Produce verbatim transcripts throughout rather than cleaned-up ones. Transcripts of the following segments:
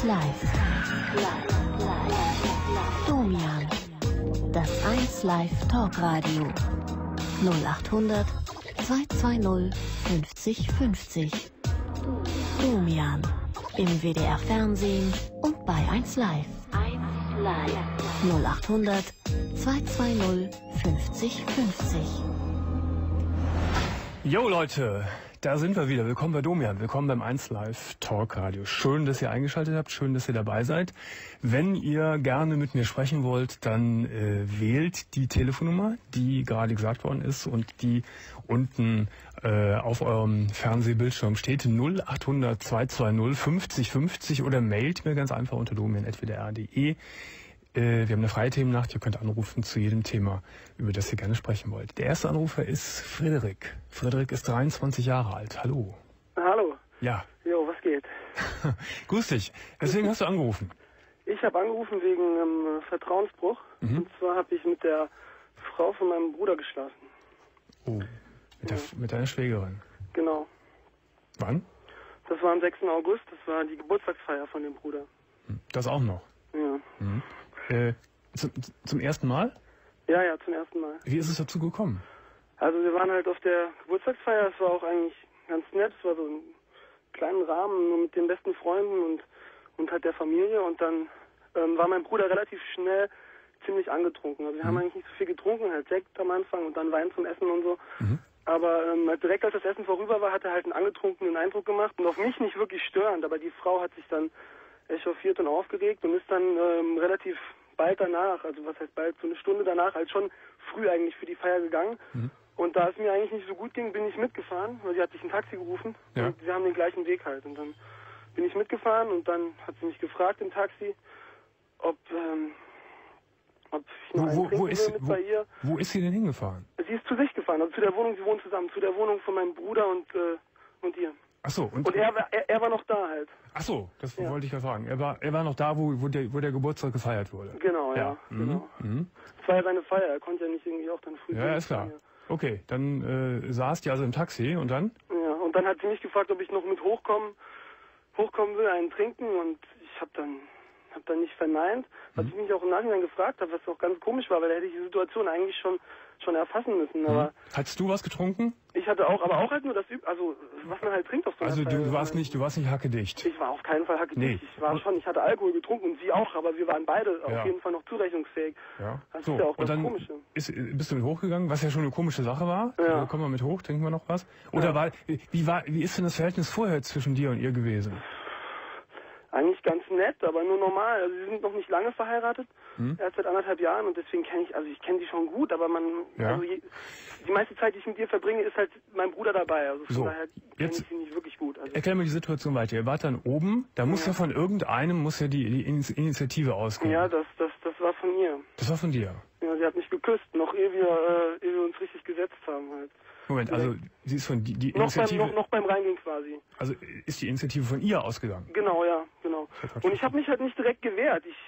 Live. Domian. Das eins Live Talkradio. null achthundert zweihundertzweißig fünfzig fünfzig. Domian. Im W D R Fernsehen und bei eins Live. eins Live. null achthundert zweihundertzweißig fünfzig fünfzig. Jo Leute, da sind wir wieder. Willkommen bei Domian, willkommen beim eins Live Talkradio. Schön, dass ihr eingeschaltet habt, schön, dass ihr dabei seid. Wenn ihr gerne mit mir sprechen wollt, dann äh, wählt die Telefonnummer, die gerade gesagt worden ist und die unten äh, auf eurem Fernsehbildschirm steht, null achthundert zweihundertzweißig fünfzig fünfzig, oder mailt mir ganz einfach unter domian at w d r punkt d e. Wir haben eine freie Themennacht, ihr könnt anrufen zu jedem Thema, über das ihr gerne sprechen wollt. Der erste Anrufer ist Frederik. Frederik ist dreiundzwanzig Jahre alt. Hallo. Hallo. Ja. Jo, was geht? Grüß dich. Deswegen hast du angerufen. Ich habe angerufen wegen einem äh, Vertrauensbruch. Mhm. Und zwar habe ich mit der Frau von meinem Bruder geschlafen. Oh, mit, der, ja. mit deiner Schwägerin? Genau. Wann? Das war am sechsten August, das war die Geburtstagsfeier von dem Bruder. Das auch noch? Ja. Mhm. Äh, zum, zum ersten Mal? Ja, ja, zum ersten Mal. Wie ist es dazu gekommen? Also wir waren halt auf der Geburtstagsfeier, es war auch eigentlich ganz nett, es war so ein kleinen Rahmen, nur mit den besten Freunden und, und halt der Familie, und dann ähm, war mein Bruder relativ schnell ziemlich angetrunken. Also wir mhm. haben eigentlich nicht so viel getrunken, halt Sekt am Anfang und dann Wein zum Essen und so. Mhm. Aber ähm, direkt als das Essen vorüber war, hat er halt einen angetrunkenen Eindruck gemacht und auf mich nicht wirklich störend, aber die Frau hat sich dann echauffiert und aufgeregt und ist dann ähm, relativ bald danach, also was heißt bald, so eine Stunde danach, halt schon früh eigentlich für die Feier gegangen. Mhm. Und da es mir eigentlich nicht so gut ging, bin ich mitgefahren, weil sie hat sich ein Taxi gerufen, ja. Und wir haben den gleichen Weg halt. Und dann bin ich mitgefahren und dann hat sie mich gefragt im Taxi, ob, ähm, ob ich noch wo, einen wo, ist, mit wo, bei ihr. Wo ist sie denn hingefahren? Sie ist zu sich gefahren, also zu der Wohnung, sie wohnen zusammen, zu der Wohnung von meinem Bruder und, äh, und ihr. Ach so, und, und er, war, er, er war noch da halt. Ach so, das ja. wollte ich ja fragen. Er war, er war noch da, wo, wo, der, wo der Geburtstag gefeiert wurde. Genau, ja. ja. Genau. Mhm. Das war ja seine Feier, er konnte ja nicht irgendwie auch dann früh. Ja, ja ist klar. Ja. Okay, dann äh, saß die also im Taxi und dann? Ja, und dann hat sie mich gefragt, ob ich noch mit hochkommen, hochkommen will, einen trinken, und ich habe dann, hab dann nicht verneint, was mhm. ich mich auch im Nachhinein gefragt habe, was auch ganz komisch war, weil da hätte ich die Situation eigentlich schon schon erfassen müssen. Aber mhm. Hattest du was getrunken? Ich hatte auch, aber auch halt nur das, also was man halt trinkt auf so einer Also Feier. du warst nicht, du warst nicht hackedicht. Ich war auf keinen Fall hackedicht. Nee. Ich war schon, ich hatte Alkohol getrunken und sie auch, aber wir waren beide ja. auf jeden Fall noch zurechnungsfähig. Ja. Das so. ist ja auch und das dann Komische. Ist, bist du mit hochgegangen, was ja schon eine komische Sache war. Ja. Also, kommen wir mit hoch, trinken wir noch was. Oder ja. war, wie war, wie ist denn das Verhältnis vorher zwischen dir und ihr gewesen? Eigentlich ganz nett, aber nur normal. Also sie sind noch nicht lange verheiratet, hm. erst seit anderthalb Jahren, und deswegen kenne ich, also ich kenne sie schon gut, aber man, ja. also je, die meiste Zeit, die ich mit ihr verbringe, ist halt mein Bruder dabei. Also von so. daher kenne ich sie nicht wirklich gut. Also erklär mir die Situation weiter. Ihr wart dann oben, da muss ja, ja von irgendeinem muss ja die, die Initiative ausgehen. Ja, das, das, das war von ihr. Das war von dir? Ja, sie hat mich geküsst, noch ehe wir, äh, ehe wir uns richtig gesetzt haben halt. Moment, also sie ist von die, die noch Initiative... Beim, noch, noch beim Reingehen quasi. Also ist die Initiative von ihr ausgegangen? Genau, ja, genau. Und ich habe mich halt nicht direkt gewehrt. Ich,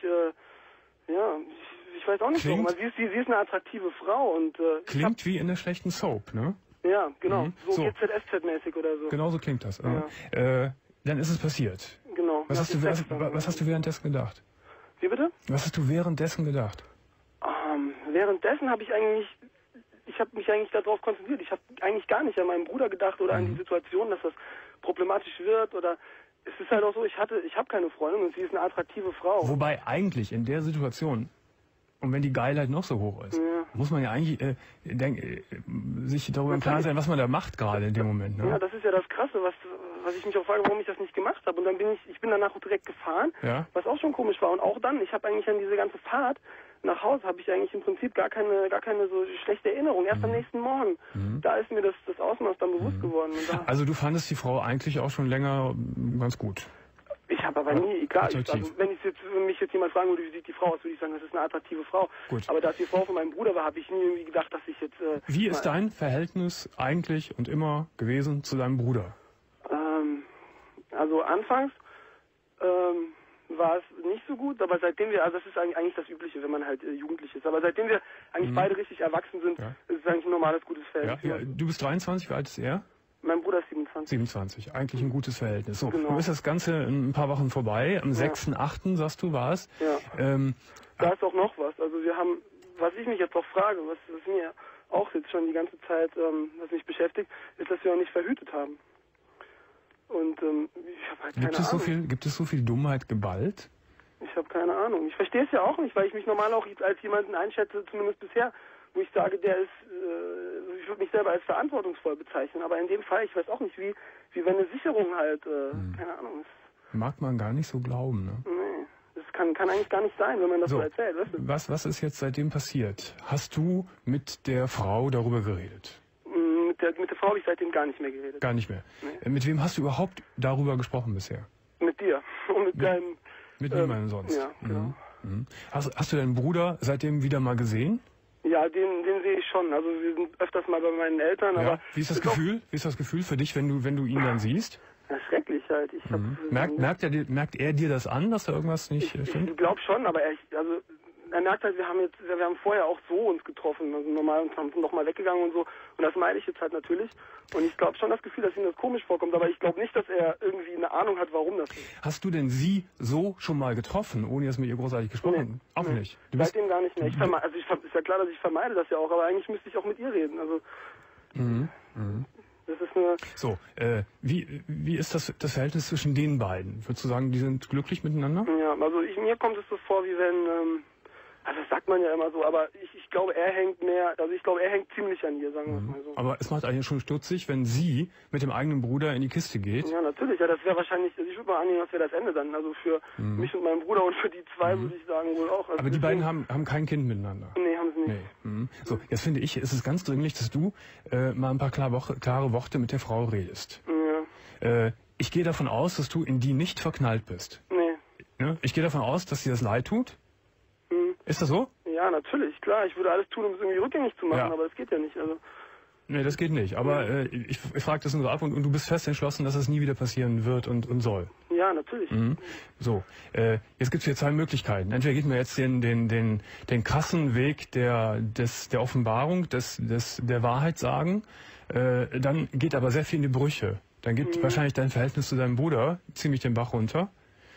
äh, ja, ich, ich weiß auch nicht Klingt, warum. Also sie, ist, sie, sie ist eine attraktive Frau und... Äh, klingt hab, wie in der schlechten Soap, ne? Ja, genau. Mhm. So, so. G Z S Z-mäßig oder so. Genau so klingt das. Ja. Äh, dann ist es passiert. Genau. Was hast, du, was, was hast du währenddessen gedacht? Wie bitte? Was hast du währenddessen gedacht? Um, währenddessen habe ich eigentlich... Ich habe mich eigentlich darauf konzentriert. Ich habe eigentlich gar nicht an meinen Bruder gedacht oder mhm. an die Situation, dass das problematisch wird, oder es ist halt auch so, ich hatte, ich habe keine Freundin und sie ist eine attraktive Frau. Wobei eigentlich in der Situation, und wenn die Geilheit noch so hoch ist, ja. muss man ja eigentlich äh, denk, äh, sich darüber im Klaren sein, was man da macht gerade in dem Moment. Ne? Ja, das ist ja das Krasse, was, was ich mich auch frage, warum ich das nicht gemacht habe. Und dann bin ich, ich bin danach auch direkt gefahren, ja. was auch schon komisch war. Und auch dann, ich habe eigentlich an diese ganze Fahrt nach Hause habe ich eigentlich im Prinzip gar keine, gar keine so schlechte Erinnerung. Erst mhm. am nächsten Morgen, mhm. da ist mir das, das Ausmaß dann bewusst mhm. geworden. Und da also du fandest die Frau eigentlich auch schon länger ganz gut? Ich habe aber nie, klar, ich, also wenn ich jetzt, wenn mich jetzt jemand fragen würde, wie sieht die Frau aus, würde ich sagen, das ist eine attraktive Frau. Gut. Aber da es die Frau von meinem Bruder war, habe ich nie irgendwie gedacht, dass ich jetzt... Äh, wie ist dein Verhältnis eigentlich und immer gewesen zu deinem Bruder? Ähm, also anfangs... Ähm, war es nicht so gut, aber seitdem wir, also das ist eigentlich das Übliche, wenn man halt äh, jugendlich ist, aber seitdem wir eigentlich mhm. beide richtig erwachsen sind, ja. ist es eigentlich ein normales, gutes Verhältnis. Ja, ja. Du bist dreiundzwanzig, wie alt ist er? Mein Bruder ist siebenundzwanzig. siebenundzwanzig, eigentlich ein gutes Verhältnis. So, Genau. nun ist das Ganze in ein paar Wochen vorbei. Am Ja. sechsten achten sagst du, war es. Ja. Ähm, Da ist auch noch was. Also wir haben, was ich mich jetzt auch frage, was, was mir auch jetzt schon die ganze Zeit, ähm, was mich beschäftigt, ist, dass wir auch nicht verhütet haben. Und ähm, ich habe halt keine gibt, es so Ahnung. viel, gibt es so viel Dummheit geballt? Ich habe keine Ahnung. Ich verstehe es ja auch nicht, weil ich mich normal auch als jemanden einschätze, zumindest bisher, wo ich sage, der ist, äh, ich würde mich selber als verantwortungsvoll bezeichnen. Aber in dem Fall, ich weiß auch nicht, wie, wie wenn eine Sicherung halt, äh, Hm. keine Ahnung ist. Mag man gar nicht so glauben, ne? Nee, das kann, kann eigentlich gar nicht sein, wenn man das so, So, erzählt, weißt du? Was, was ist jetzt seitdem passiert? Hast du mit der Frau darüber geredet? Mm, Mit der, mit der Frau habe ich seitdem gar nicht mehr geredet. Gar nicht mehr. Nee. Äh, Mit wem hast du überhaupt darüber gesprochen bisher? Mit dir. Und mit Mit- deinem... Mit Ähm, niemandem sonst? ja, genau. Mhm. Mhm. Hast, hast du deinen Bruder seitdem wieder mal gesehen? Ja, den, den sehe ich schon. Also wir sind öfters mal bei meinen Eltern, Ja. aber... Wie ist das auch- Gefühl? Wie ist das Gefühl für dich, wenn du, wenn du ihn dann siehst? Ja, schrecklich halt. Ich hab, Mhm. Merkt, merkt, er dir, merkt er dir das an, dass da irgendwas nicht Ich, äh, ich stimmt? glaube schon, aber er, also er merkt halt, wir haben jetzt, wir haben vorher auch so uns getroffen, also normal und haben nochmal weggegangen und so. Und das meine ich jetzt halt natürlich. Und ich glaube schon das Gefühl, dass ihm das komisch vorkommt, aber ich glaube nicht, dass er irgendwie eine Ahnung hat, warum das ist. Hast du denn sie so schon mal getroffen, ohne jetzt mit ihr großartig gesprochen? Nee. Auch Nee. nicht. Du bist, Seitdem gar nicht mehr. Ich verme also ich ver ist ja klar, dass ich vermeide das ja auch, aber eigentlich müsste ich auch mit ihr reden. Also mhm. Mhm. das ist eine... So, äh, wie, wie ist das, das Verhältnis zwischen den beiden? Würdest du sagen, die sind glücklich miteinander? Ja, also ich, mir kommt es so vor, wie wenn... Ähm, also das sagt man ja immer so, aber ich, ich glaube, er hängt mehr, also ich glaube, er hängt ziemlich an ihr, sagen wir es mal so. Aber es macht eigentlich schon stutzig, wenn sie mit dem eigenen Bruder in die Kiste geht. Ja, natürlich, ja, das wäre wahrscheinlich, also ich würde mal annehmen, das wäre das Ende dann, also für Mhm. mich und meinen Bruder und für die zwei würde ich sagen wohl auch. Also Aber die deswegen- beiden haben, haben kein Kind miteinander. Nee, haben sie nicht. Nee. Mhm. So, jetzt finde ich, ist es ganz dringlich, dass du äh, mal ein paar klar Woche, klare Worte mit der Frau redest. Ja, Äh, ich gehe davon aus, dass du in die nicht verknallt bist. nee. Ne? Ich gehe davon aus, dass dir das leid tut. Mhm. Ist das so? Ja, natürlich, klar, ich würde alles tun, um es irgendwie rückgängig zu machen, Ja. aber das geht ja nicht, also. Nee, das geht nicht. Aber äh, ich, ich frage das nur ab und, und du bist fest entschlossen, dass es nie wieder passieren wird und, und soll. Ja, natürlich. Mhm. So, äh, jetzt gibt's hier zwei Möglichkeiten. Entweder geht man jetzt den, den, den, den krassen Weg der, des, der Offenbarung, des, des, der Wahrheit sagen, äh, dann geht aber sehr viel in die Brüche. Dann geht Mhm. wahrscheinlich dein Verhältnis zu deinem Bruder ziemlich den Bach runter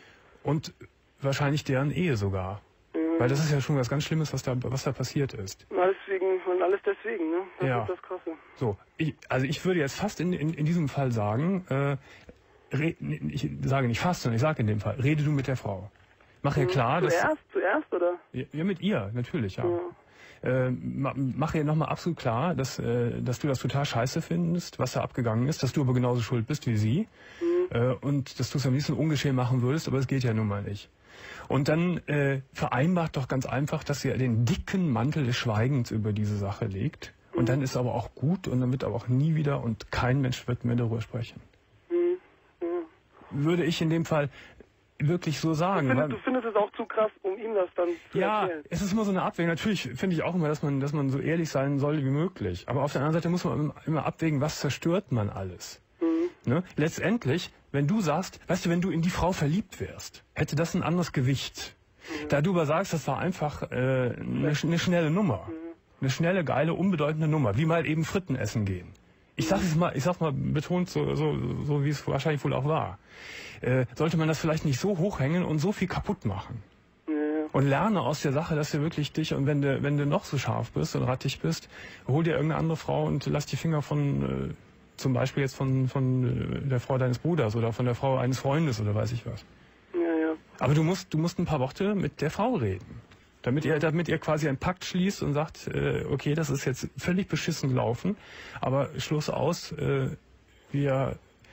und wahrscheinlich deren Ehe sogar. Mhm. Weil das ist ja schon was ganz Schlimmes, was da, was da passiert ist. Alles wegen, und alles deswegen, ne? Das Ja. ist das Krasse. So, ich, also ich würde jetzt fast in, in, in diesem Fall sagen, äh, re, ich sage nicht fast, sondern ich sage in dem Fall, rede du mit der Frau. Mach ihr klar, dass... Zuerst, zuerst, oder? Ja, mit ihr, natürlich, ja. Ja. Äh, ma- mach ihr nochmal absolut klar, dass, äh, dass du das total scheiße findest, was da abgegangen ist, dass du aber genauso schuld bist wie sie Mhm. äh, und dass du es am liebsten ungeschehen machen würdest, aber es geht ja nun mal nicht. Und dann äh, vereinbart doch ganz einfach, dass ihr den dicken Mantel des Schweigens über diese Sache legt. Und Mhm. dann ist aber auch gut und dann wird aber auch nie wieder und kein Mensch wird mehr darüber sprechen. Mhm. Ja. Würde ich in dem Fall wirklich so sagen. Du weil- findest, du findest es auch zu krass, um ihm das dann zu Ja, erzählen. es ist immer so eine Abwägung. Natürlich finde ich auch immer, dass man, dass man so ehrlich sein soll wie möglich. Aber auf der anderen Seite muss man immer- immer abwägen, was zerstört man alles. Mhm. Ne? Letztendlich, wenn du sagst, weißt du, wenn du in die Frau verliebt wärst, hätte das ein anderes Gewicht. Da du aber sagst, das war einfach äh, eine, sch- eine schnelle Nummer. Eine schnelle, geile, unbedeutende Nummer. Wie mal eben Fritten essen gehen. Ich sag es mal, ich sag's mal betont, so, so, so wie es wahrscheinlich wohl auch war. Äh, sollte man das vielleicht nicht so hochhängen und so viel kaputt machen. Ja, ja. Und lerne aus der Sache, dass du wirklich dich, und wenn du, wenn du noch so scharf bist und rattig bist, hol dir irgendeine andere Frau und lass die Finger von, äh, zum Beispiel jetzt von, von äh, der Frau deines Bruders oder von der Frau eines Freundes oder weiß ich was. Ja, ja. Aber du musst, du musst ein paar Worte mit der Frau reden. Damit ihr, damit ihr quasi einen Pakt schließt und sagt, äh, okay, das ist jetzt völlig beschissen gelaufen, aber Schluss aus, äh, wir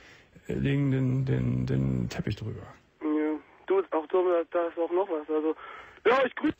legen den, den, den Teppich drüber. Ja. Du, auch so, da ist auch noch was. Also, ja, ich grüße.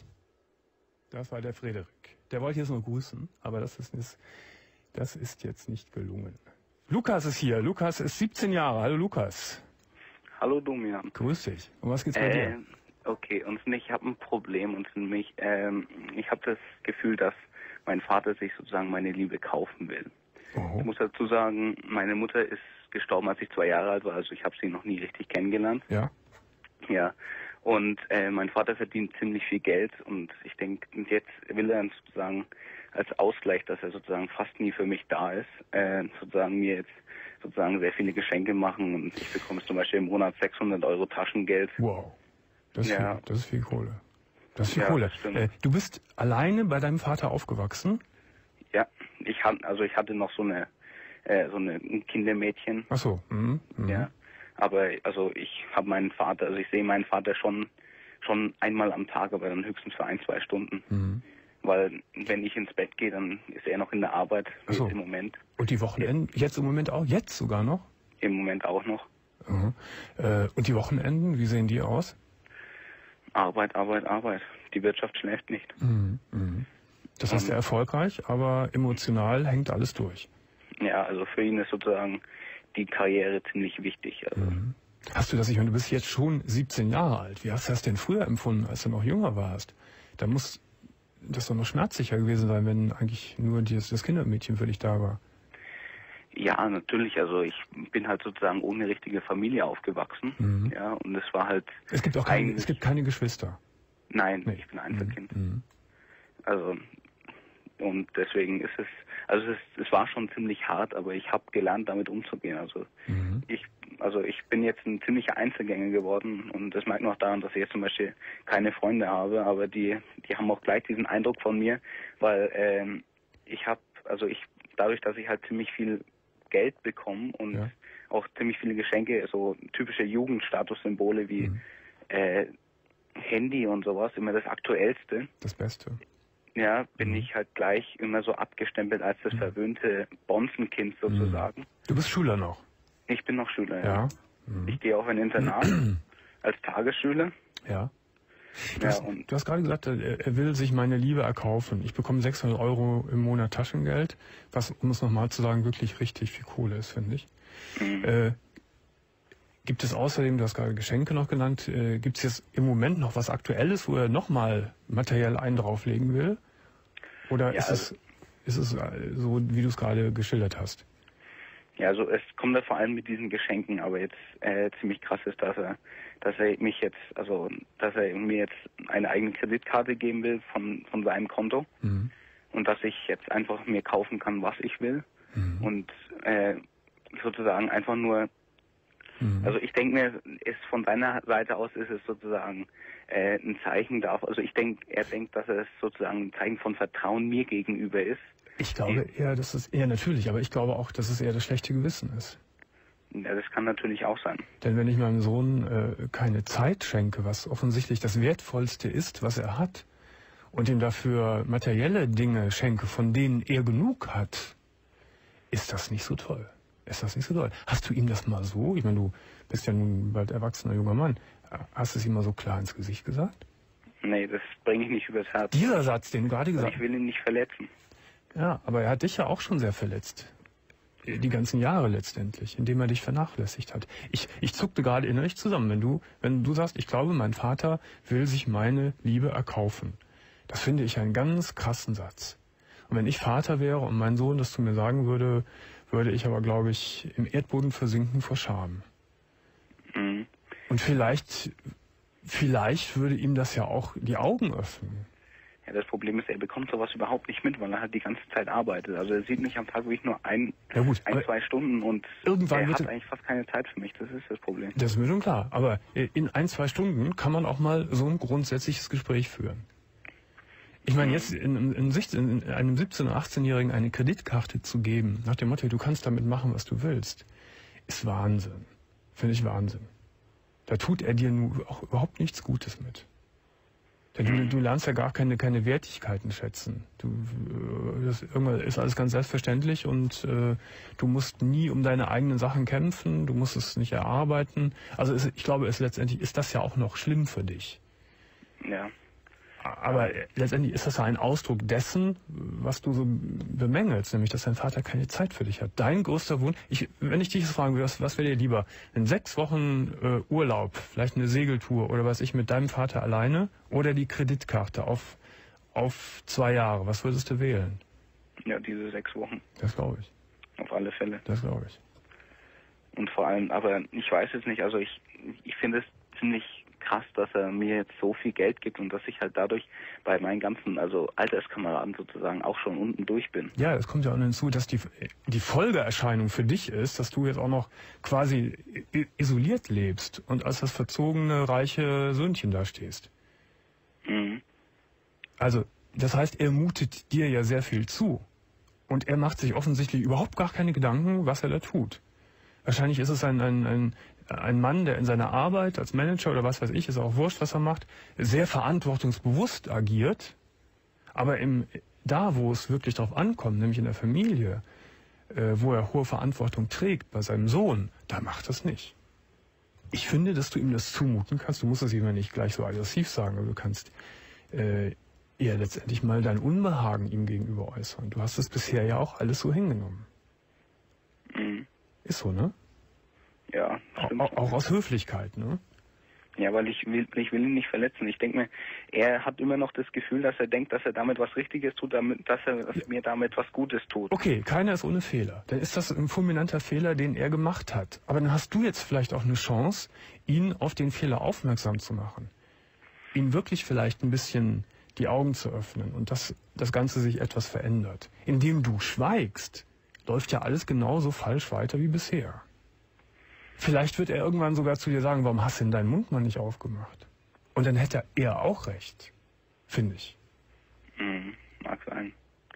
Das war der Frederik. Der wollte jetzt noch grüßen, aber das ist, ist, das ist jetzt nicht gelungen. Lukas ist hier. Lukas ist siebzehn Jahre. Hallo Lukas. Hallo Domian. Grüß dich. Um was geht's bei Äh, dir? okay, und ich habe ein Problem und mich, ähm, ich habe das Gefühl, dass mein Vater sich sozusagen meine Liebe kaufen will. Oh. Ich muss dazu sagen, meine Mutter ist gestorben, als ich zwei Jahre alt war, also ich habe sie noch nie richtig kennengelernt. Ja. Ja. Und äh, mein Vater verdient ziemlich viel Geld und ich denke, jetzt will er sozusagen als Ausgleich, dass er sozusagen fast nie für mich da ist, äh, sozusagen mir jetzt sozusagen sehr viele Geschenke machen und ich bekomme zum Beispiel im Monat sechshundert Euro Taschengeld. Wow, das ist, ja. viel, das ist viel Kohle. Das ist viel ja, Kohle. Äh, du bist alleine bei deinem Vater aufgewachsen? Ja, ich hatte, also ich hatte noch so eine, äh, so eine Kindermädchen. Ach so. Mhm. Mhm. Ja, aber also ich habe meinen Vater, also ich sehe meinen Vater schon, schon einmal am Tag, aber dann höchstens für ein, zwei Stunden. Mhm. Weil wenn ich ins Bett gehe, dann ist er noch in der Arbeit, Ach so. im Moment. Und die Wochenenden? Jetzt im Moment auch? Jetzt sogar noch? Im Moment auch noch. Mhm. Äh, und die Wochenenden, wie sehen die aus? Arbeit, Arbeit, Arbeit. Die Wirtschaft schläft nicht. Mhm. Mhm. Das heißt, er erfolgreich, aber emotional hängt alles durch. Ja, also für ihn ist sozusagen die Karriere ziemlich wichtig. Also. Mhm. Hast du das, ich meine, du bist jetzt schon siebzehn Jahre alt. Wie hast du das denn früher empfunden, als du noch jünger warst? Da muss das doch noch schmerzlicher gewesen sein, wenn eigentlich nur das, das Kindermädchen für dich da war. Ja, natürlich. Also ich bin halt sozusagen ohne richtige Familie aufgewachsen. Mhm. Ja, und es war halt. Es gibt auch keine, es gibt keine Geschwister. Nein, nee. Ich bin Einzelkind. Mhm. Also und deswegen ist es, also es, es war schon ziemlich hart, aber ich habe gelernt, damit umzugehen. Also mhm. ich, also ich bin jetzt ein ziemlicher Einzelgänger geworden und das merkt man auch daran, dass ich jetzt zum Beispiel keine Freunde habe, aber die, die haben auch gleich diesen Eindruck von mir, weil ähm, ich habe, also ich, dadurch, dass ich halt ziemlich viel Geld bekomme und ja. auch ziemlich viele Geschenke, so typische Jugendstatussymbole wie mhm. äh, Handy und sowas, immer das Aktuellste. Das Beste. Ja, bin mhm. ich halt gleich immer so abgestempelt als das verwöhnte Bonzenkind sozusagen. Du bist Schüler noch? Ich bin noch Schüler, ja. ja. Mhm. Ich gehe auf ein Internat als Tagesschüler. Ja. Du, ja hast, und du hast gerade gesagt, er will sich meine Liebe erkaufen. Ich bekomme sechshundert Euro im Monat Taschengeld, was, um es nochmal zu sagen, wirklich richtig viel Kohle ist, finde ich. Mhm. Äh, gibt es außerdem, du hast gerade Geschenke noch genannt, äh, gibt es jetzt im Moment noch was Aktuelles, wo er nochmal materiell einen drauflegen will? Oder ja, ist, also, es, ist es so, wie du es gerade geschildert hast? Ja, also es kommt da vor allem mit diesen Geschenken, aber jetzt äh, ziemlich krass ist, dass er, dass er mich jetzt, also dass er mir jetzt eine eigene Kreditkarte geben will von von seinem Konto mhm. und dass ich jetzt einfach mir kaufen kann, was ich will mhm. und äh, sozusagen einfach nur, mhm. also ich denke mir, ist von seiner Seite aus ist es sozusagen äh, ein Zeichen dafür, also ich denke, er denkt, dass es sozusagen ein Zeichen von Vertrauen mir gegenüber ist. Ich glaube eher, dass es eher natürlich, aber ich glaube auch, dass es eher das schlechte Gewissen ist. Ja, das kann natürlich auch sein. Denn wenn ich meinem Sohn äh, keine Zeit schenke, was offensichtlich das Wertvollste ist, was er hat, und ihm dafür materielle Dinge schenke, von denen er genug hat, ist das nicht so toll. Ist das nicht so toll. Hast du ihm das mal so, ich meine, du bist ja nun bald erwachsener junger Mann, hast du es ihm mal so klar ins Gesicht gesagt? Nee, das bringe ich nicht übers Herz. Dieser Satz, den du gerade gesagt hast. Ich will ihn nicht verletzen. Ja, aber er hat dich ja auch schon sehr verletzt. Die ganzen Jahre letztendlich, indem er dich vernachlässigt hat. Ich, ich zuckte gerade innerlich zusammen, wenn du, wenn du sagst, ich glaube, mein Vater will sich meine Liebe erkaufen. Das finde ich einen ganz krassen Satz. Und wenn ich Vater wäre und mein Sohn das zu mir sagen würde, würde ich aber, glaube ich, im Erdboden versinken vor Scham. Mhm. Und vielleicht, vielleicht würde ihm das ja auch die Augen öffnen. Ja, das Problem ist, er bekommt sowas überhaupt nicht mit, weil er halt die ganze Zeit arbeitet. Also er sieht mich am Tag wirklich nur ein, ja gut, ein zwei Stunden und irgendwann er wird hat eigentlich fast keine Zeit für mich. Das ist das Problem. Das ist mir schon klar. Aber in ein, zwei Stunden kann man auch mal so ein grundsätzliches Gespräch führen. Ich meine, jetzt in, in, in einem siebzehn- oder achtzehnjährigen eine Kreditkarte zu geben, nach dem Motto, du kannst damit machen, was du willst, ist Wahnsinn. Finde ich Wahnsinn. Da tut er dir nur auch überhaupt nichts Gutes mit. Du, du lernst ja gar keine, keine Wertigkeiten schätzen. Du, das irgendwann ist alles ganz selbstverständlich und äh, du musst nie um deine eigenen Sachen kämpfen, du musst es nicht erarbeiten. Also es, ich glaube, es letztendlich ist das ja auch noch schlimm für dich. Ja. Aber letztendlich ist das ja ein Ausdruck dessen, was du so bemängelst, nämlich, dass dein Vater keine Zeit für dich hat. Dein größter Wunsch, ich, wenn ich dich jetzt fragen würde, was, was wäre dir lieber? In sechs Wochen äh, Urlaub, vielleicht eine Segeltour oder was ich mit deinem Vater alleine oder die Kreditkarte auf, auf zwei Jahre, was würdest du wählen? Ja, diese sechs Wochen. Das glaube ich. Auf alle Fälle. Das glaube ich. Und vor allem, aber ich weiß es nicht, also ich, ich finde es ziemlich krass, dass er mir jetzt so viel Geld gibt und dass ich halt dadurch bei meinen ganzen, also Alterskameraden sozusagen auch schon unten durch bin. Ja, es kommt ja auch hinzu, dass die, die Folgeerscheinung für dich ist, dass du jetzt auch noch quasi isoliert lebst und als das verzogene, reiche Söhnchen da stehst. Mhm. Also, das heißt, er mutet dir ja sehr viel zu. Und er macht sich offensichtlich überhaupt gar keine Gedanken, was er da tut. Wahrscheinlich ist es ein, ein, ein, ein Mann, der in seiner Arbeit als Manager oder was weiß ich, ist auch wurscht, was er macht, sehr verantwortungsbewusst agiert. Aber im, da, wo es wirklich drauf ankommt, nämlich in der Familie, äh, wo er hohe Verantwortung trägt, bei seinem Sohn, da macht das nicht. Ich finde, dass du ihm das zumuten kannst. Du musst es ihm ja nicht gleich so aggressiv sagen, aber du kannst äh, eher letztendlich mal dein Unbehagen ihm gegenüber äußern. Du hast es bisher ja auch alles so hingenommen. Mhm. Ist so, ne? Ja, stimmt. Auch, auch aus Höflichkeit, ne? Ja, weil ich will, ich will ihn nicht verletzen. Ich denke mir, er hat immer noch das Gefühl, dass er denkt, dass er damit was Richtiges tut, damit, dass er dass Ja. mir damit was Gutes tut. Okay, keiner ist ohne Fehler. Dann ist das ein fulminanter Fehler, den er gemacht hat. Aber dann hast du jetzt vielleicht auch eine Chance, ihn auf den Fehler aufmerksam zu machen. Ihn wirklich vielleicht ein bisschen die Augen zu öffnen und dass das Ganze sich etwas verändert. Indem du schweigst, läuft ja alles genauso falsch weiter wie bisher. Vielleicht wird er irgendwann sogar zu dir sagen, warum hast du denn deinen Mund mal nicht aufgemacht? Und dann hätte er auch recht, finde ich. Mhm, mag sein.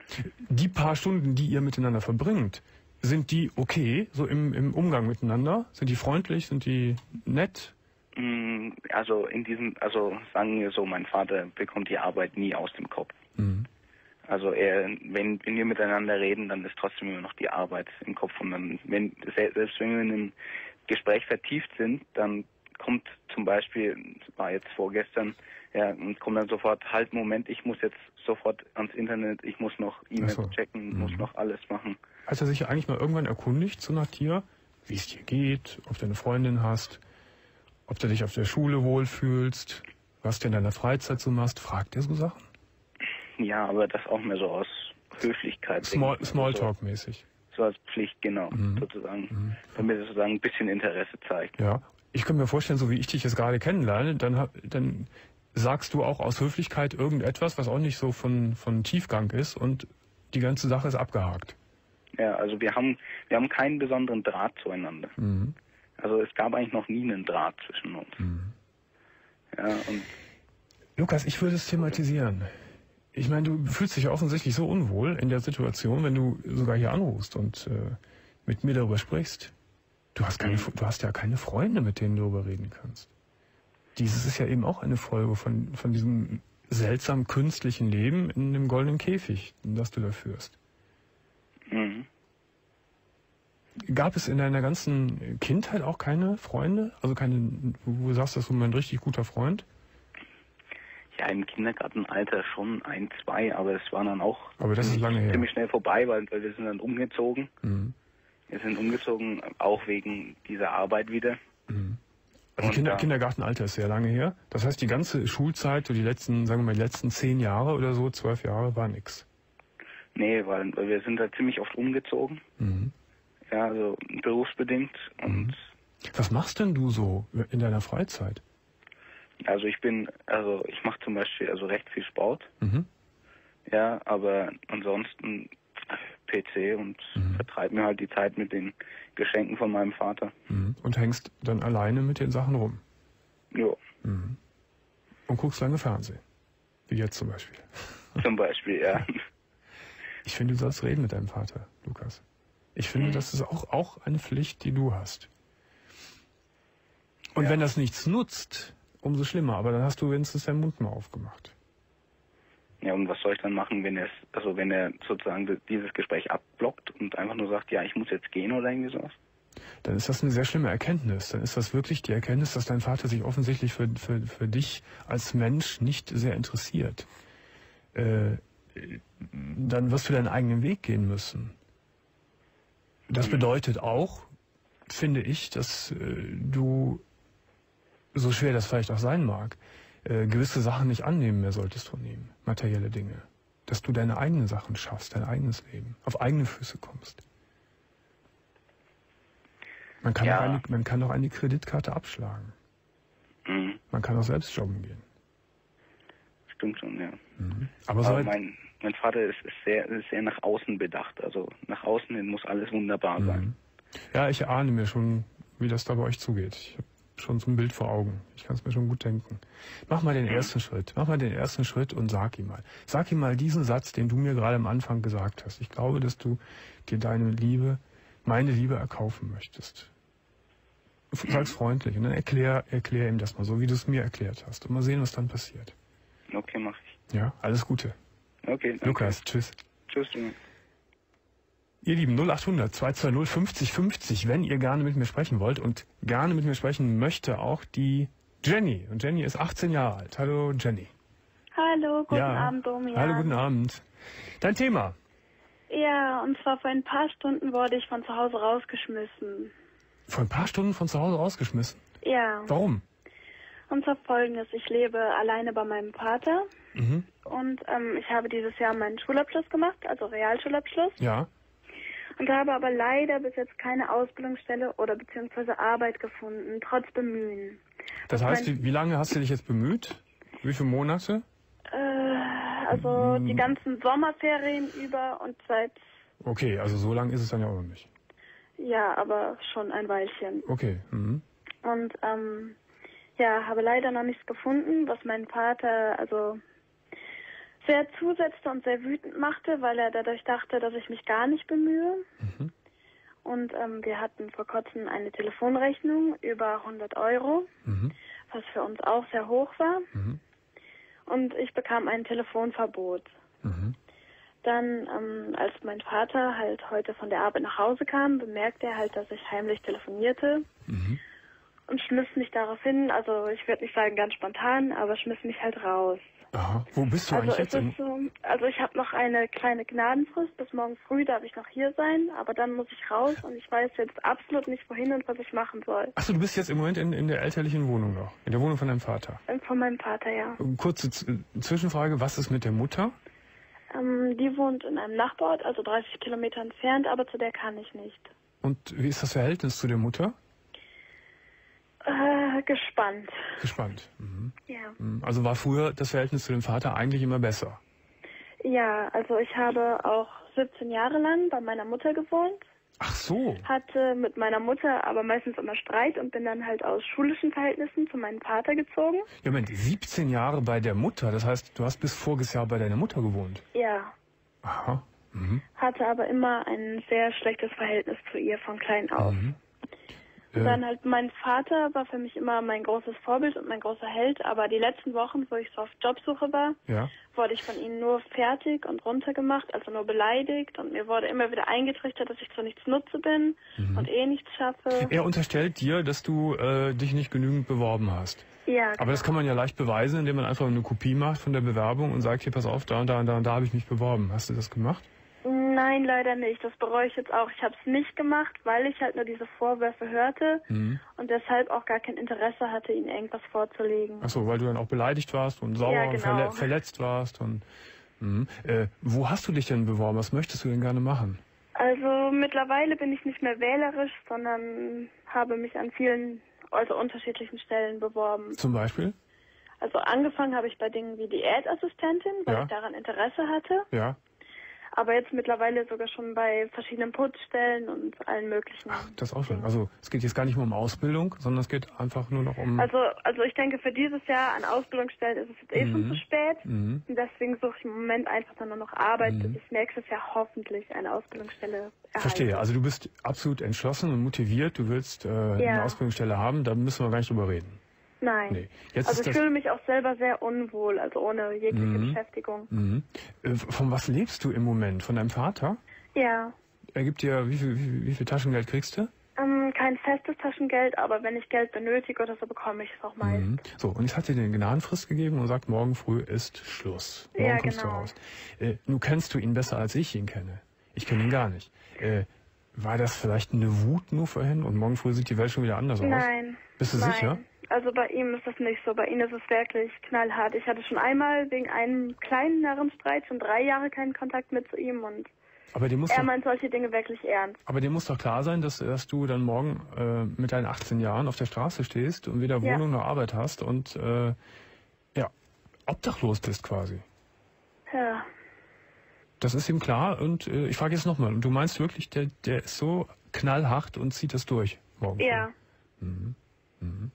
Die paar Stunden, die ihr miteinander verbringt, sind die okay, so im, im Umgang miteinander? Sind die freundlich? Sind die nett? Mhm, Also in diesem, also sagen wir so, mein Vater bekommt die Arbeit nie aus dem Kopf. Mhm. Also er, wenn, wenn wir miteinander reden, dann ist trotzdem immer noch die Arbeit im Kopf. Und dann, wenn, selbst wenn wir in einem Gespräch vertieft sind, dann kommt zum Beispiel, das war jetzt vorgestern, ja, und kommt dann sofort, halt, Moment, ich muss jetzt sofort ans Internet, ich muss noch E-Mails Ach so. checken, Mhm. muss noch alles machen. Hat er sich ja eigentlich mal irgendwann erkundigt, so nach dir, wie es dir geht, ob du eine Freundin hast, ob du dich auf der Schule wohlfühlst, was du in deiner Freizeit so machst? Fragt er so Sachen? Ja, aber das auch mehr so aus Höflichkeit. Small, denke ich. Smalltalk-mäßig. So, so als Pflicht, genau, Mhm. sozusagen. Mhm. Damit er sozusagen ein bisschen Interesse zeigt. Ja, ich kann mir vorstellen, so wie ich dich jetzt gerade kennenlerne, dann, ha- dann sagst du auch aus Höflichkeit irgendetwas, was auch nicht so von, von Tiefgang ist und die ganze Sache ist abgehakt. Ja, also wir haben, wir haben keinen besonderen Draht zueinander. Mhm. Also es gab eigentlich noch nie einen Draht zwischen uns. Mhm. Ja, und Lukas, ich würde es thematisieren. Ich meine, du fühlst dich ja offensichtlich so unwohl in der Situation, wenn du sogar hier anrufst und äh, mit mir darüber sprichst. Du hast, keine, du hast ja keine Freunde, mit denen du darüber reden kannst. Dieses ist ja eben auch eine Folge von, von diesem seltsam künstlichen Leben in dem goldenen Käfig, das du da führst. mhm. Gab es in deiner ganzen Kindheit auch keine Freunde? Also keine, wo du sagst, das ist mein richtig guter Freund? Ja, im Kindergartenalter schon ein, zwei, aber es war dann auch Aber das ist ziemlich, lange her. ziemlich schnell vorbei, weil, weil wir sind dann umgezogen. Mhm. Wir sind umgezogen, auch wegen dieser Arbeit wieder. Mhm. Also Und Kinder, da- Kindergartenalter ist sehr lange her. Das heißt, die ganze Schulzeit, so die letzten, sagen wir mal, die letzten zehn Jahre oder so, zwölf Jahre, war nix. Nee, weil, weil wir sind da ziemlich oft umgezogen. Mhm. Ja, also berufsbedingt. Und Mhm. Was machst denn du so in deiner Freizeit? also ich bin, also ich mache zum Beispiel also recht viel Sport. Mhm. Ja, aber ansonsten P C und Mhm. vertreibe mir halt die Zeit mit den Geschenken von meinem Vater. Mhm. Und hängst dann alleine mit den Sachen rum. Jo, Mhm. Und guckst lange Fernsehen. Wie jetzt zum Beispiel. zum Beispiel, ja. Ich finde, du sollst reden mit deinem Vater, Lukas. Ich finde, Mhm. das ist auch, auch eine Pflicht, die du hast. Und Ja. wenn das nichts nutzt, umso schlimmer. Aber dann hast du wenigstens deinen Mund mal aufgemacht. Ja, und was soll ich dann machen, wenn er also wenn er sozusagen dieses Gespräch abblockt und einfach nur sagt, ja, ich muss jetzt gehen oder irgendwie sowas? Dann ist das eine sehr schlimme Erkenntnis. Dann ist das wirklich die Erkenntnis, dass dein Vater sich offensichtlich für, für, für dich als Mensch nicht sehr interessiert. Äh, dann wirst du deinen eigenen Weg gehen müssen. Das Mhm. bedeutet auch, finde ich, dass äh, du, so schwer das vielleicht auch sein mag, äh, gewisse Sachen nicht annehmen mehr solltest von ihm, materielle Dinge. Dass du deine eigenen Sachen schaffst, dein eigenes Leben, auf eigene Füße kommst. Man kann, Ja. doch eine, man kann doch eine Kreditkarte abschlagen. Mhm. Man kann auch selbst joggen gehen. Stimmt schon, ja. Mhm. Aber, Aber so mein, mein Vater ist, ist, sehr, ist sehr nach außen bedacht. Also nach außen hin muss alles wunderbar sein. Mhm. Ja, ich ahne mir schon, wie das da bei euch zugeht. Ich habe schon so ein Bild vor Augen. Ich kann es mir schon gut denken. Mach mal den ersten Schritt. Mach mal den ersten Schritt und sag ihm mal. Sag ihm mal diesen Satz, den du mir gerade am Anfang gesagt hast. Ich glaube, dass du dir deine Liebe, meine Liebe erkaufen möchtest. Sag's freundlich und dann erklär, erklär ihm das mal so, wie du es mir erklärt hast. Und mal sehen, was dann passiert. Okay, mach ich. Ja, alles Gute. Okay, danke. Lukas, tschüss. Tschüss, Junge. Ihr Lieben, null acht hundert zwei zwei null fünfzig fünfzig, wenn ihr gerne mit mir sprechen wollt und gerne mit mir sprechen möchte auch die Jenny. Und Jenny ist achtzehn Jahre alt. Hallo Jenny. Hallo, guten Ja. Abend, Domian. Hallo, guten Abend. Dein Thema? Ja, und zwar vor ein paar Stunden wurde ich von zu Hause rausgeschmissen. Vor ein paar Stunden von zu Hause rausgeschmissen? Ja. Warum? Und zwar folgendes, ich lebe alleine bei meinem Vater Mhm. und ähm, ich habe dieses Jahr meinen Schulabschluss gemacht, also Realschulabschluss. Ja. Und habe aber leider bis jetzt keine Ausbildungsstelle oder beziehungsweise Arbeit gefunden, trotz Bemühen. Das heißt, wie, wie lange hast du dich jetzt bemüht? Wie viele Monate? Äh, also die ganzen Sommerferien über und seit, Okay, also so lang ist es dann ja auch noch nicht. ja, aber schon ein Weilchen. Okay. Mhm. Und ähm, ja, habe leider noch nichts gefunden, was mein Vater also sehr zusetzte und sehr wütend machte, weil er dadurch dachte, dass ich mich gar nicht bemühe. Mhm. Und ähm, wir hatten vor kurzem eine Telefonrechnung über hundert Euro, Mhm. was für uns auch sehr hoch war. Mhm. Und ich bekam ein Telefonverbot. Mhm. Dann, ähm, als mein Vater halt heute von der Arbeit nach Hause kam, bemerkte er halt, dass ich heimlich telefonierte. Mhm. Und schmiss mich darauf hin, also ich würde nicht sagen ganz spontan, aber schmiss mich halt raus. Aha. Wo bist du Also eigentlich es jetzt? In, ist so, also ich habe noch eine kleine Gnadenfrist, bis morgen früh darf ich noch hier sein, aber dann muss ich raus und ich weiß jetzt absolut nicht wohin und was ich machen soll. Achso, du bist jetzt im Moment in, in der elterlichen Wohnung noch. In der Wohnung von deinem Vater. Ähm, Von meinem Vater, ja. Kurze Z Zwischenfrage, was ist mit der Mutter? Ähm, die wohnt in einem Nachbarort, also dreißig Kilometer entfernt, aber zu der kann ich nicht. Und wie ist das Verhältnis zu der Mutter? Äh, gespannt. Gespannt. Mhm. Ja. Mhm. Also war früher das Verhältnis zu dem Vater eigentlich immer besser? Ja, also ich habe auch siebzehn Jahre lang bei meiner Mutter gewohnt. Ach so. Hatte mit meiner Mutter aber meistens immer Streit und bin dann halt aus schulischen Verhältnissen zu meinem Vater gezogen. Ja, Moment, siebzehn Jahre bei der Mutter, das heißt, du hast bis voriges Jahr bei deiner Mutter gewohnt? Ja. Aha. Mhm. Hatte aber immer ein sehr schlechtes Verhältnis zu ihr von klein auf. Mhm. Und Äh, dann halt mein Vater war für mich immer mein großes Vorbild und mein großer Held, aber die letzten Wochen, wo ich so auf Jobsuche war, ja. wurde ich von ihnen nur fertig und runtergemacht, also nur beleidigt und mir wurde immer wieder eingetrichtert, dass ich zu nichts nutze bin Mhm. und eh nichts schaffe. Er unterstellt dir, dass du äh, dich nicht genügend beworben hast. Ja, Aber das kann man ja leicht beweisen, indem man einfach eine Kopie macht von der Bewerbung und sagt, hier, pass auf, da und da und da, und da habe ich mich beworben. Hast du das gemacht? Nein, leider nicht. Das bereue ich jetzt auch. Ich habe es nicht gemacht, weil ich halt nur diese Vorwürfe hörte Mhm. und deshalb auch gar kein Interesse hatte, ihnen irgendwas vorzulegen. Ach so, weil du dann auch beleidigt warst und sauer Ja, und genau. verle verletzt warst. Und mhm. äh, wo hast du dich denn beworben? Was möchtest du denn gerne machen? Also mittlerweile bin ich nicht mehr wählerisch, sondern habe mich an vielen, also unterschiedlichen Stellen beworben. Zum Beispiel? Also angefangen habe ich bei Dingen wie Diätassistentin, weil Ja. ich daran Interesse hatte. Ja. Aber jetzt mittlerweile sogar schon bei verschiedenen Putzstellen und allen möglichen. Ach, das auch schon. Also es geht jetzt gar nicht mehr um Ausbildung, sondern es geht einfach nur noch um... Also, also ich denke, für dieses Jahr an Ausbildungsstellen ist es jetzt eh schon Mhm. zu spät. Mhm. Und deswegen suche ich im Moment einfach dann nur noch Arbeit, Mhm. bis ich nächstes Jahr hoffentlich eine Ausbildungsstelle erhalte. Verstehe. Also du bist absolut entschlossen und motiviert. Du willst äh, eine Ja. Ausbildungsstelle haben. Da müssen wir gar nicht drüber reden. Nein. Nee. Jetzt Also ist ich das... fühle mich auch selber sehr unwohl, also ohne jegliche Mhm. Beschäftigung. Mhm. Äh, von was lebst du im Moment? Von deinem Vater? Ja. Er gibt dir... Wie viel, wie, viel- wie viel Taschengeld kriegst du? Ähm, kein festes Taschengeld, aber wenn ich Geld benötige oder so, bekomme ich es auch meist. Mhm. So, und jetzt hat dir eine Gnadenfrist gegeben und sagt, morgen früh ist Schluss. Morgen Ja, kommst genau. du raus. Äh, nun kennst du ihn besser, als ich ihn kenne. Ich kenne ihn gar nicht. Äh, war das vielleicht eine Wut nur vorhin und morgen früh sieht die Welt schon wieder anders aus? Nein. Bist du Nein. sicher? Also bei ihm ist das nicht so. Bei ihm ist es wirklich knallhart. Ich hatte schon einmal wegen einem kleinen Narrenstreit schon drei Jahre keinen Kontakt mehr zu ihm und Aber dir muss er doch, meint solche Dinge wirklich ernst. aber dir muss doch klar sein, dass, dass du dann morgen äh, mit deinen achtzehn Jahren auf der Straße stehst und weder Ja. Wohnung noch Arbeit hast und äh, ja, obdachlos bist quasi. Ja. Das ist ihm klar und äh, ich frage jetzt nochmal, du meinst wirklich, der, der ist so knallhart und zieht das durch morgen? Ja. Mhm. Mhm.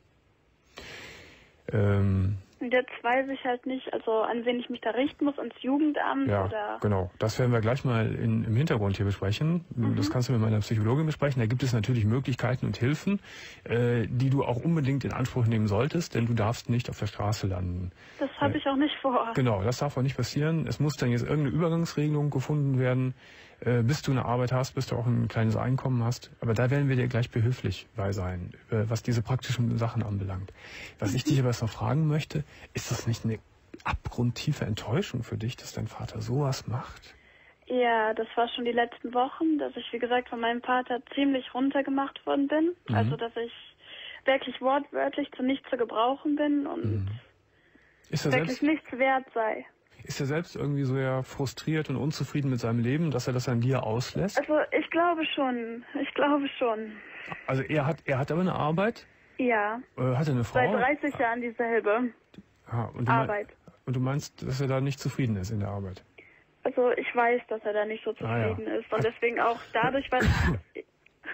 Ähm, Und jetzt weiß ich halt nicht, also an wen ich mich da richten muss, ans Jugendamt ja, oder... genau. Das werden wir gleich mal in, im Hintergrund hier besprechen. Mhm. Das kannst du mit meiner Psychologin besprechen. Da gibt es natürlich Möglichkeiten und Hilfen, äh, die du auch unbedingt in Anspruch nehmen solltest, denn du darfst nicht auf der Straße landen. Das habe Äh, ich auch nicht vor. Genau, das darf auch nicht passieren. Es muss dann jetzt irgendeine Übergangsregelung gefunden werden, äh, bis du eine Arbeit hast, bis du auch ein kleines Einkommen hast. Aber da werden wir dir gleich behilflich bei sein, äh, was diese praktischen Sachen anbelangt. Was ich dich aber jetzt noch fragen möchte, ist das nicht eine abgrundtiefe Enttäuschung für dich, dass dein Vater sowas macht? Ja, das war schon die letzten Wochen, dass ich, wie gesagt, von meinem Vater ziemlich runtergemacht worden bin. Mhm. Also, dass ich wirklich wortwörtlich zu nichts zu gebrauchen bin und Mhm. Ist er wirklich selbst, nichts wert sei. ist er selbst irgendwie so ja frustriert und unzufrieden mit seinem Leben, dass er das an dir auslässt? Also, ich glaube schon. Ich glaube schon. Also er hat, er hat aber eine Arbeit, Ja. äh, hat er eine Frau? Seit dreißig Jahren dieselbe Ah, und, du mein, Arbeit. und du meinst, dass er da nicht zufrieden ist in der Arbeit? Also, ich weiß, dass er da nicht so Ah, ja. zufrieden ist. Und deswegen auch dadurch, weiß ich,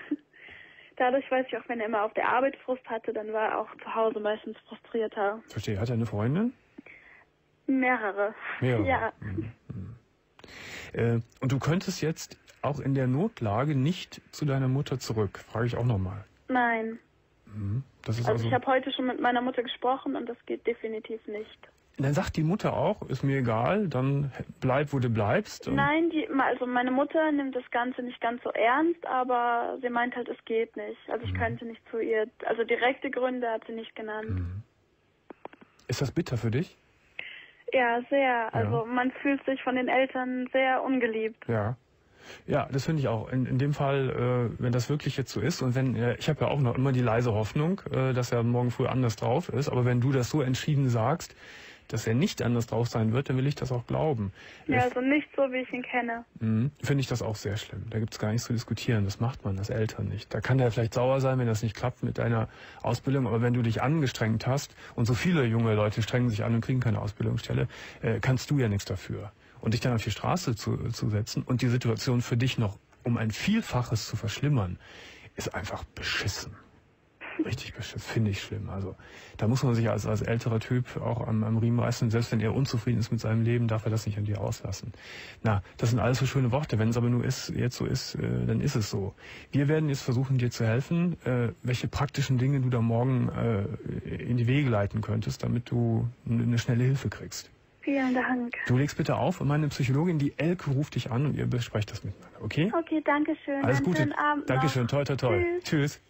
dadurch weiß ich auch, wenn er immer auf der Arbeit Frust hatte, dann war er auch zu Hause meistens frustrierter. Verstehe. Hat er eine Freundin? Mehrere. Mehrere. Ja. Mhm. Mhm. Äh, und du könntest jetzt auch in der Notlage nicht zu deiner Mutter zurück. Frage ich auch nochmal. Nein. Mhm. Das ist Also also, ich habe heute schon mit meiner Mutter gesprochen und das geht definitiv nicht. dann sagt die Mutter auch, ist mir egal, dann bleib, wo du bleibst. Und Nein, die, also meine Mutter nimmt das Ganze nicht ganz so ernst, aber sie meint halt, es geht nicht. Also ich Mhm. könnte nicht zu ihr, also direkte Gründe hat sie nicht genannt. Mhm. Ist das bitter für dich? Ja, sehr. Also man fühlt sich von den Eltern sehr ungeliebt. Ja. Ja, das finde ich auch. In, in dem Fall, äh, wenn das wirklich jetzt so ist und wenn, äh, ich habe ja auch noch immer die leise Hoffnung, äh, dass er morgen früh anders drauf ist, aber wenn du das so entschieden sagst, dass er nicht anders drauf sein wird, dann will ich das auch glauben. Ja, Äh, also nicht so, wie ich ihn kenne. Mhm. Finde ich das auch sehr schlimm. Da gibt es gar nichts zu diskutieren. Das macht man als Eltern nicht. Da kann der vielleicht sauer sein, wenn das nicht klappt mit deiner Ausbildung. Aber wenn du dich angestrengt hast, und so viele junge Leute strengen sich an und kriegen keine Ausbildungsstelle, äh, kannst du ja nichts dafür. Und dich dann auf die Straße zu, zu setzen und die Situation für dich noch um ein Vielfaches zu verschlimmern, ist einfach beschissen. Richtig beschissen, finde ich schlimm. Also da muss man sich als, als älterer Typ auch am, am Riemen reißen. Selbst wenn er unzufrieden ist mit seinem Leben, darf er das nicht an dir auslassen. Na, das sind alles so schöne Worte. Wenn es aber nur ist, jetzt so ist, äh, dann ist es so. Wir werden jetzt versuchen, dir zu helfen, äh, welche praktischen Dinge du da morgen äh, in die Wege leiten könntest, damit du eine schnelle Hilfe kriegst. Vielen Dank. Du legst bitte auf und meine Psychologin, die Elke, ruft dich an und ihr besprecht das miteinander, okay? Okay, danke schön. Alles Einen Gute. schönen Abend noch. Dankeschön, toi, toi, toi. Tschüss. Tschüss.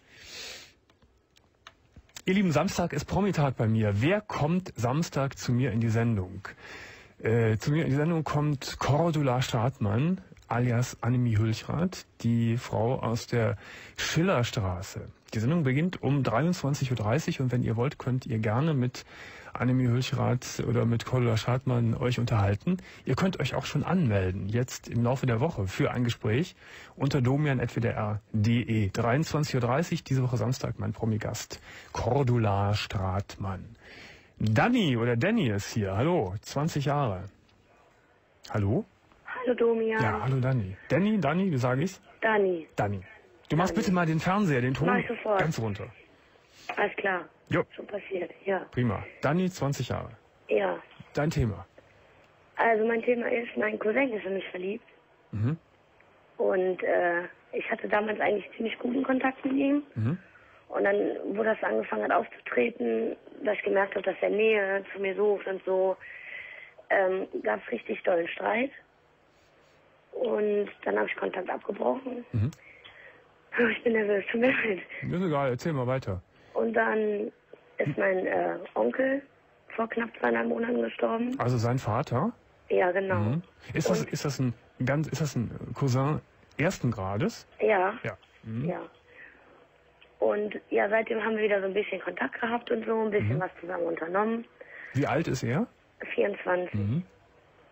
Ihr Lieben, Samstag ist Promitag bei mir. Wer kommt Samstag zu mir in die Sendung? Äh, zu mir in die Sendung kommt Cordula Stratmann, alias Annemie Hülchrath, die Frau aus der Schillerstraße. Die Sendung beginnt um dreiundzwanzig Uhr dreißig und wenn ihr wollt, könnt ihr gerne mit Annemie Hülchrath oder mit Cordula Stratmann euch unterhalten. Ihr könnt euch auch schon anmelden, jetzt im Laufe der Woche, für ein Gespräch unter domian punkt w d r punkt d e. dreiundzwanzig Uhr dreißig, diese Woche Samstag, mein Promi-Gast, Cordula Stratmann. Danny oder Danny ist hier. Hallo, zwanzig Jahre. Hallo? Hallo Domian. Ja, hallo Danny. Danny, Danny, wie sage ich's? Dani. Danny. Du machst bitte mal den Fernseher, den Ton Mach ich sofort. ganz runter. Alles klar. Jo, Schon passiert, ja. prima. Danny, zwanzig Jahre. Ja. Dein Thema. Also mein Thema ist, mein Cousin ist in mich verliebt. Mhm. Und äh, ich hatte damals eigentlich ziemlich guten Kontakt mit ihm. Mhm. Und dann, wo das angefangen hat aufzutreten, dass ich gemerkt habe, dass er Nähe zu mir sucht und so, ähm, gab es richtig dollen Streit. Und dann habe ich Kontakt abgebrochen. Mhm. Ich bin nervös, tut mir leid. Ist egal, erzähl mal weiter. Und dann ist mein äh, Onkel vor knapp zweieinhalb Monaten gestorben. Also sein Vater? Ja, genau. Mhm. Ist das, Und- ist das ein ganz, ist das ein Cousin ersten Grades? Ja, Ja. Mhm. ja. Und ja, seitdem haben wir wieder so ein bisschen Kontakt gehabt und so, ein bisschen Mhm. was zusammen unternommen. Wie alt ist er? vierundzwanzig. Mhm.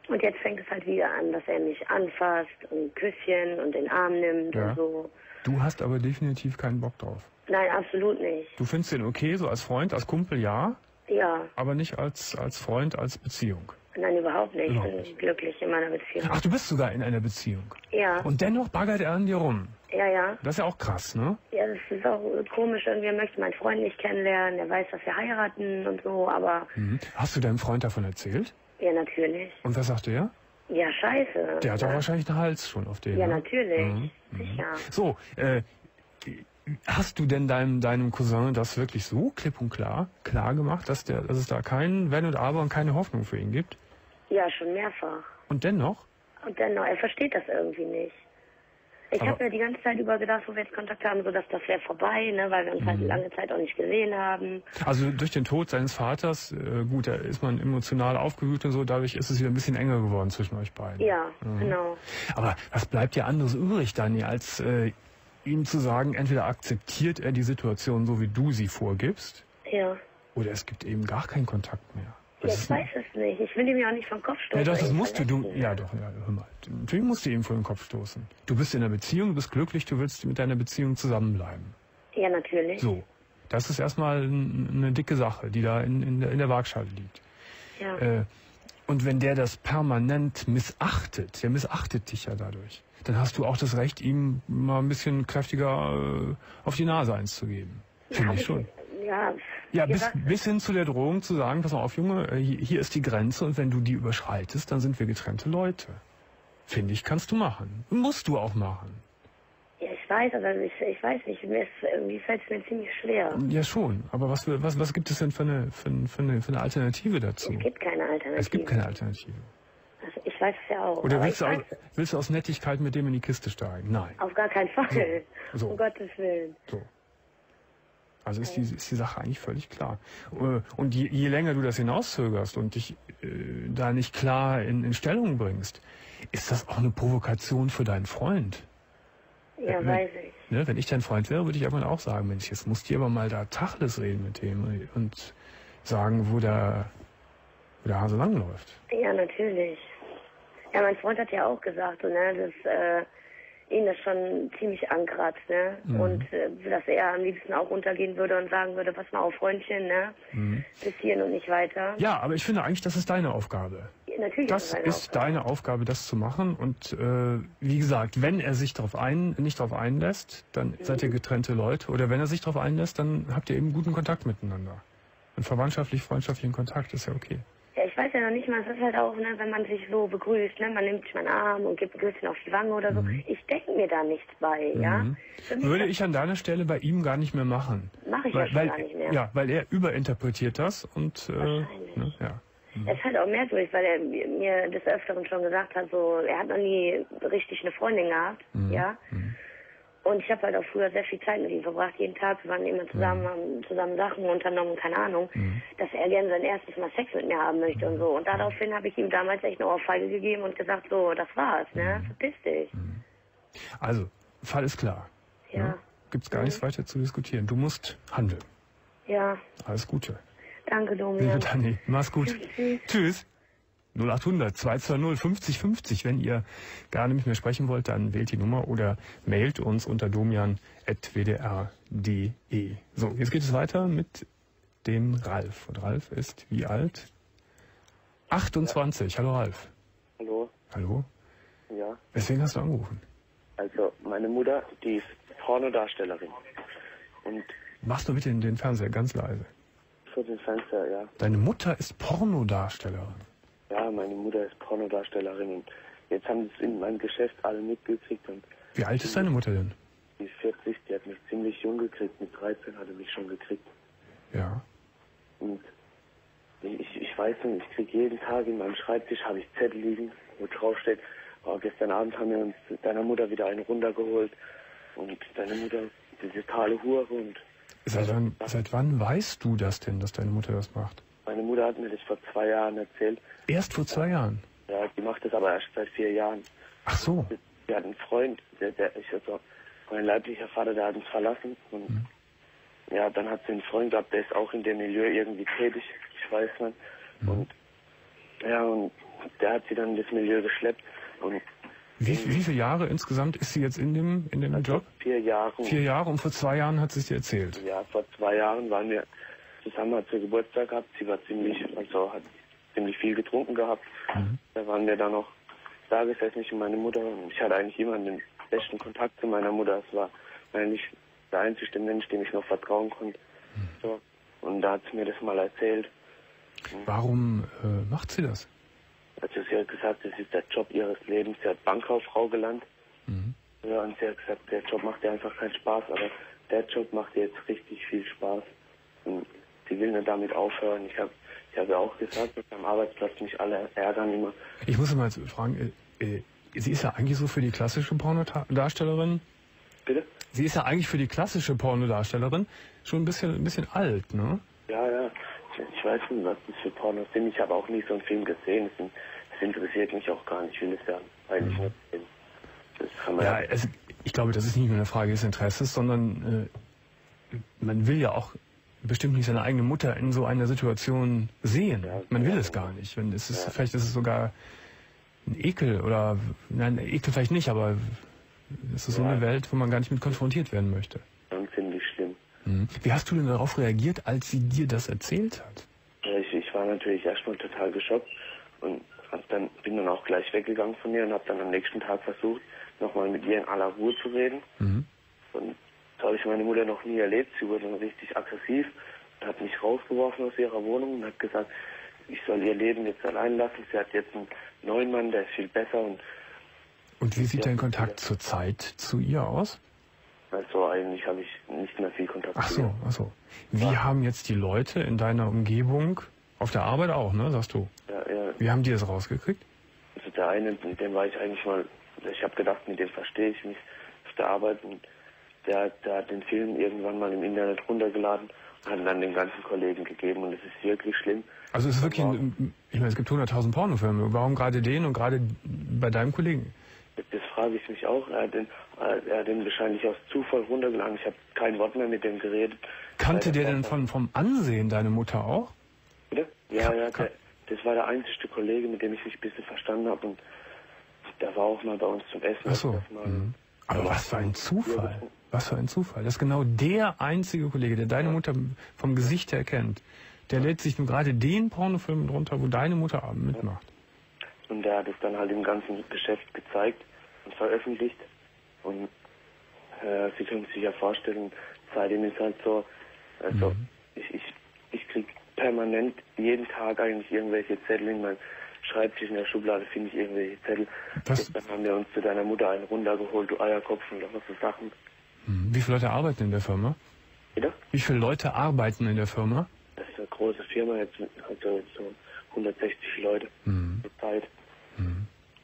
Und jetzt fängt es halt wieder an, dass er mich anfasst und Küsschen und den Arm nimmt Ja. und so. Du hast aber definitiv keinen Bock drauf. Nein, absolut nicht. Du findest den okay, so als Freund, als Kumpel, ja, Ja, aber nicht als, als Freund, als Beziehung. nein, überhaupt nicht. Überhaupt Ich bin nicht. glücklich in meiner Beziehung. Ach, du bist sogar in einer Beziehung. Ja, Und dennoch baggert er an dir rum. ja, ja. Das ist ja auch krass, ne? Ja, das ist auch komisch. Irgendwie er möchte meinen Freund nicht kennenlernen. Er weiß, dass wir heiraten und so, aber Mhm. Hast du deinem Freund davon erzählt? ja, natürlich. Und was sagt er? Ja, scheiße. Der hat doch ja. wahrscheinlich einen Hals schon auf den. Ja, ne? natürlich. Mhm. Sicher. So, äh, hast du denn deinem, deinem Cousin das wirklich so klipp und klar, klar gemacht, dass, der, dass es da kein Wenn und Aber und keine Hoffnung für ihn gibt? Ja, schon mehrfach. Und dennoch? Und dennoch, er versteht das irgendwie nicht. Ich Aber- habe mir die ganze Zeit über gedacht, wo wir jetzt Kontakt haben, so dass das wäre vorbei, ne, weil wir uns Mhm. halt lange Zeit auch nicht gesehen haben. Also durch den Tod seines Vaters, äh, gut, da ist man emotional aufgewühlt und so, dadurch ist es wieder ein bisschen enger geworden zwischen euch beiden. Ja, Mhm. genau. Aber was bleibt dir anderes übrig, Dani, als äh, ihm zu sagen, entweder akzeptiert er die Situation so, wie du sie vorgibst, Ja. oder es gibt eben gar keinen Kontakt mehr. Ja, Das ich ist- weiß es nicht. Ich will ihm ja auch nicht vom Kopf stoßen. Ja, doch, das oder ihn musst du, du, verletzen. ja doch, ja, hör mal. Natürlich musst du ihm vor den Kopf stoßen. Du bist in einer Beziehung, du bist glücklich, du willst mit deiner Beziehung zusammenbleiben. Ja, natürlich. So. Das ist erstmal n- eine dicke Sache, die da in, in, der, in der Waagschale liegt. Ja. Äh, und wenn der das permanent missachtet, der missachtet dich ja dadurch, dann hast du auch das Recht, ihm mal ein bisschen kräftiger äh, auf die Nase eins zu geben. Finde Hab ich schon. Ja, Ja, wie bis, gesagt, bis hin zu der Drohung zu sagen, pass mal auf, Junge, äh, hier hier ist die Grenze und wenn du die überschreitest, dann sind wir getrennte Leute. Finde ich, kannst du machen. Musst du auch machen. ja, ich weiß, aber ich, ich weiß nicht, mir ist, irgendwie fällt es mir ziemlich schwer. Ja schon, aber was, was, was gibt es denn für eine, für, eine- für, eine, für eine Alternative dazu? Es gibt keine Alternative. Es gibt keine Alternative. Also ich weiß es ja auch. Oder aber willst du, ich aus, weiß es. willst du aus Nettigkeit mit dem in die Kiste steigen? Nein. Auf gar keinen Fall. So. Um Gottes Willen. So. Also ist die, ist die Sache eigentlich völlig klar. Äh, Und je, je länger du das hinauszögerst und dich äh, da nicht klar in, in Stellung bringst, ist das auch eine Provokation für deinen Freund. Ja, wenn, weiß ich. Ne, wenn ich dein Freund wäre, würde ich irgendwann auch sagen, Mensch, jetzt musst du aber mal da Tacheles reden mit dem und sagen, wo der, wo der Hase langläuft. Ja, natürlich. Ja, mein Freund hat ja auch gesagt, so, ne, dass äh, ihn das schon ziemlich ankratzt, ne? Mhm. Und äh, dass er am liebsten auch runtergehen würde und sagen würde, pass mal auf, Freundchen, ne? Mhm. Bis hierhin und nicht weiter. Ja, aber ich finde eigentlich, das ist deine Aufgabe. Ja, natürlich Das ist es eine ist Aufgabe. deine Aufgabe, das zu machen. Und äh, wie gesagt, wenn er sich darauf ein, nicht darauf einlässt, dann seid ihr getrennte Leute. Oder wenn er sich darauf einlässt, dann habt ihr eben guten Kontakt miteinander. Und verwandtschaftlich, freundschaftlichen Kontakt ist ja okay. Ja, ich weiß ja noch nicht mal, es ist halt auch, ne, wenn man sich so begrüßt, ne, man nimmt sich meinen Arm und gibt ein Küsschen auf die Wange oder so. Ich denke mir da nichts bei, ja. Mhm. Für mich Würde ist ich an deiner Stelle bei ihm gar nicht mehr machen. das- Mach ich ja Weil, schon weil, gar nicht mehr. ja, weil er überinterpretiert das und äh, Wahrscheinlich. ne, ja. Es ist halt auch merkwürdig, weil er mir des Öfteren schon gesagt hat, so, er hat noch nie richtig eine Freundin gehabt, Mhm. ja. Und ich habe halt auch früher sehr viel Zeit mit ihm verbracht, jeden Tag, wir waren immer zusammen, haben zusammen Sachen unternommen, keine Ahnung, Mhm. dass er gerne sein erstes Mal Sex mit mir haben möchte und so. Und daraufhin habe ich ihm damals echt eine Ohrfeige gegeben und gesagt, so, das war's, ne, verpiss dich. Also, Fall ist klar. Ja, Ne? Gibt's gar nichts weiter zu diskutieren. Du musst handeln. ja, Alles Gute. danke, Liebe Domian. Dani, mach's gut. Tschüss. Tschüss. null acht hundert zwei zwei null fünfzig fünfzig. Wenn ihr gerne mit mir sprechen wollt, dann wählt die Nummer oder mailt uns unter domian at w d r punkt d e. So, jetzt geht es weiter mit dem Ralf. Und Ralf ist wie alt? achtundzwanzig. Hallo Ralf. Hallo, Hallo. ja. Weswegen hast du angerufen? Also meine Mutter, die ist Pornodarstellerin. Und Machst du bitte den, den Fernseher ganz leise. für den Fenster, ja. Deine Mutter ist Pornodarstellerin. Ja, meine Mutter ist Pornodarstellerin und jetzt haben sie es in meinem Geschäft alle mitgekriegt und Wie alt ist deine Mutter denn? die ist vierzig, die hat mich ziemlich jung gekriegt. Mit dreizehn hat er mich schon gekriegt. Ja. Und ich, ich weiß nicht, ich kriege jeden Tag in meinem Schreibtisch habe ich Zettel liegen, wo drauf steht, oh, gestern Abend haben wir uns deiner Mutter wieder einen runtergeholt und deine Mutter, diese totale Hure und Seit wann, seit wann weißt du das denn, dass deine Mutter das macht? meine Mutter hat mir das vor zwei Jahren erzählt. Erst vor zwei Jahren. Ja, die macht das aber erst seit vier Jahren. Ach so. Die hat einen Freund, der, der ich also, mein leiblicher Vater, der hat uns verlassen. Und Mhm. ja, dann hat sie einen Freund gehabt, der ist auch in dem Milieu irgendwie tätig, ich weiß nicht. Mhm. Und ja, und der hat sie dann in das Milieu geschleppt. Und wie, wie viele Jahre insgesamt ist sie jetzt in dem, in dem Job? Vier Jahre. Vier Jahre und vor zwei Jahren hat sie es dir erzählt? Ja, vor zwei Jahren waren wir zusammen, hat sie Geburtstag gehabt. Sie war ziemlich, also hat ziemlich viel getrunken gehabt. Mhm. Da waren wir dann noch da gesessen, ich und meine Mutter. Und ich hatte eigentlich immer den besten Kontakt zu meiner Mutter. Es war eigentlich der einzige Mensch, dem ich noch vertrauen konnte. Mhm. So. Und da hat sie mir das mal erzählt. Warum äh, macht sie das? Also sie hat gesagt, das ist der Job ihres Lebens. Sie hat Bankkauffrau gelernt. Mhm. Ja, und sie hat gesagt, der Job macht ihr einfach keinen Spaß, aber der Job macht ihr jetzt richtig viel Spaß. Und sie will nicht damit aufhören. Ich habe ich hab ja auch gesagt, dass am Arbeitsplatz mich alle ärgern immer. Ich muss mal fragen, äh, äh, sie ist ja eigentlich so für die klassische Pornodarstellerin. Bitte? Sie ist ja eigentlich für die klassische Pornodarstellerin schon ein bisschen, ein bisschen alt, ne? Ja, ja. Ich weiß nicht, was das für Pornos sind. Ich habe auch nie so einen Film gesehen. Das interessiert mich auch gar nicht. Ich will es ja eigentlich mhm. nicht sehen. Das kann man ja, ja also ich glaube, das ist nicht nur eine Frage des Interesses, sondern äh, man will ja auch bestimmt nicht seine eigene Mutter in so einer Situation sehen. Ja, man will ja, es gar nicht. Wenn es ist, ja. Vielleicht ist es sogar ein Ekel oder, nein, Ekel vielleicht nicht, aber es ist ja so eine Welt, wo man gar nicht mit konfrontiert werden möchte. Dann ziemlich schlimm. Mhm. Wie hast du denn darauf reagiert, als sie dir das erzählt hat? Ja, ich, ich war natürlich erstmal total geschockt und hab dann, bin dann auch gleich weggegangen von ihr und habe dann am nächsten Tag versucht, nochmal mit ihr in aller Ruhe zu reden. Mhm. Und das habe ich meine Mutter noch nie erlebt. Sie wurde dann richtig aggressiv und hat mich rausgeworfen aus ihrer Wohnung und hat gesagt, ich soll ihr Leben jetzt allein lassen. Sie hat jetzt einen neuen Mann, der ist viel besser. Und, und wie sieht dein Kontakt zur Zeit zu ihr aus? Also eigentlich habe ich nicht mehr viel Kontakt ach zu so, ihr. Ach so, Wie ja. haben jetzt die Leute in deiner Umgebung, auf der Arbeit auch, ne, sagst du? Ja, ja. Wie haben die das rausgekriegt? Also der eine, mit dem war ich eigentlich mal, ich habe gedacht, mit dem verstehe ich mich auf der Arbeit. Und der, der hat den Film irgendwann mal im Internet runtergeladen und hat dann den ganzen Kollegen gegeben. Und es ist wirklich schlimm. Also es ist wirklich, ein, ich meine, es gibt hunderttausend Pornofilme. Warum gerade den und gerade bei deinem Kollegen? Das frage ich mich auch. Er hat den, er hat den wahrscheinlich aus Zufall runtergeladen. Ich habe kein Wort mehr mit dem geredet. Kannte der denn von, vom Ansehen deine Mutter auch? Bitte? Ja, ja, der, das war der einzige Kollege, mit dem ich mich ein bisschen verstanden habe. Und der war auch mal bei uns zum Essen. Ach so. Mhm. Aber was für ein Zufall. Was für ein Zufall. Das ist genau der einzige Kollege, der deine Mutter vom Gesicht her kennt. Der lädt sich nur gerade den Pornofilm drunter, wo deine Mutter mitmacht. Und der hat es dann halt im ganzen Geschäft gezeigt und veröffentlicht. Und äh, Sie können sich ja vorstellen, seitdem ist halt so, also mhm. ich, ich, ich krieg permanent jeden Tag eigentlich irgendwelche Zettel in meinem Schreibtisch, in der Schublade finde ich irgendwelche Zettel. Das dann haben wir uns zu deiner Mutter einen runtergeholt, du Eierkopf und was so Sachen. Mhm. Wie viele Leute arbeiten in der Firma? Bitte? Wie viele Leute arbeiten in der Firma? Das ist eine große Firma, jetzt also jetzt so hundertsechzig Leute mhm. zur Zeit. Mhm.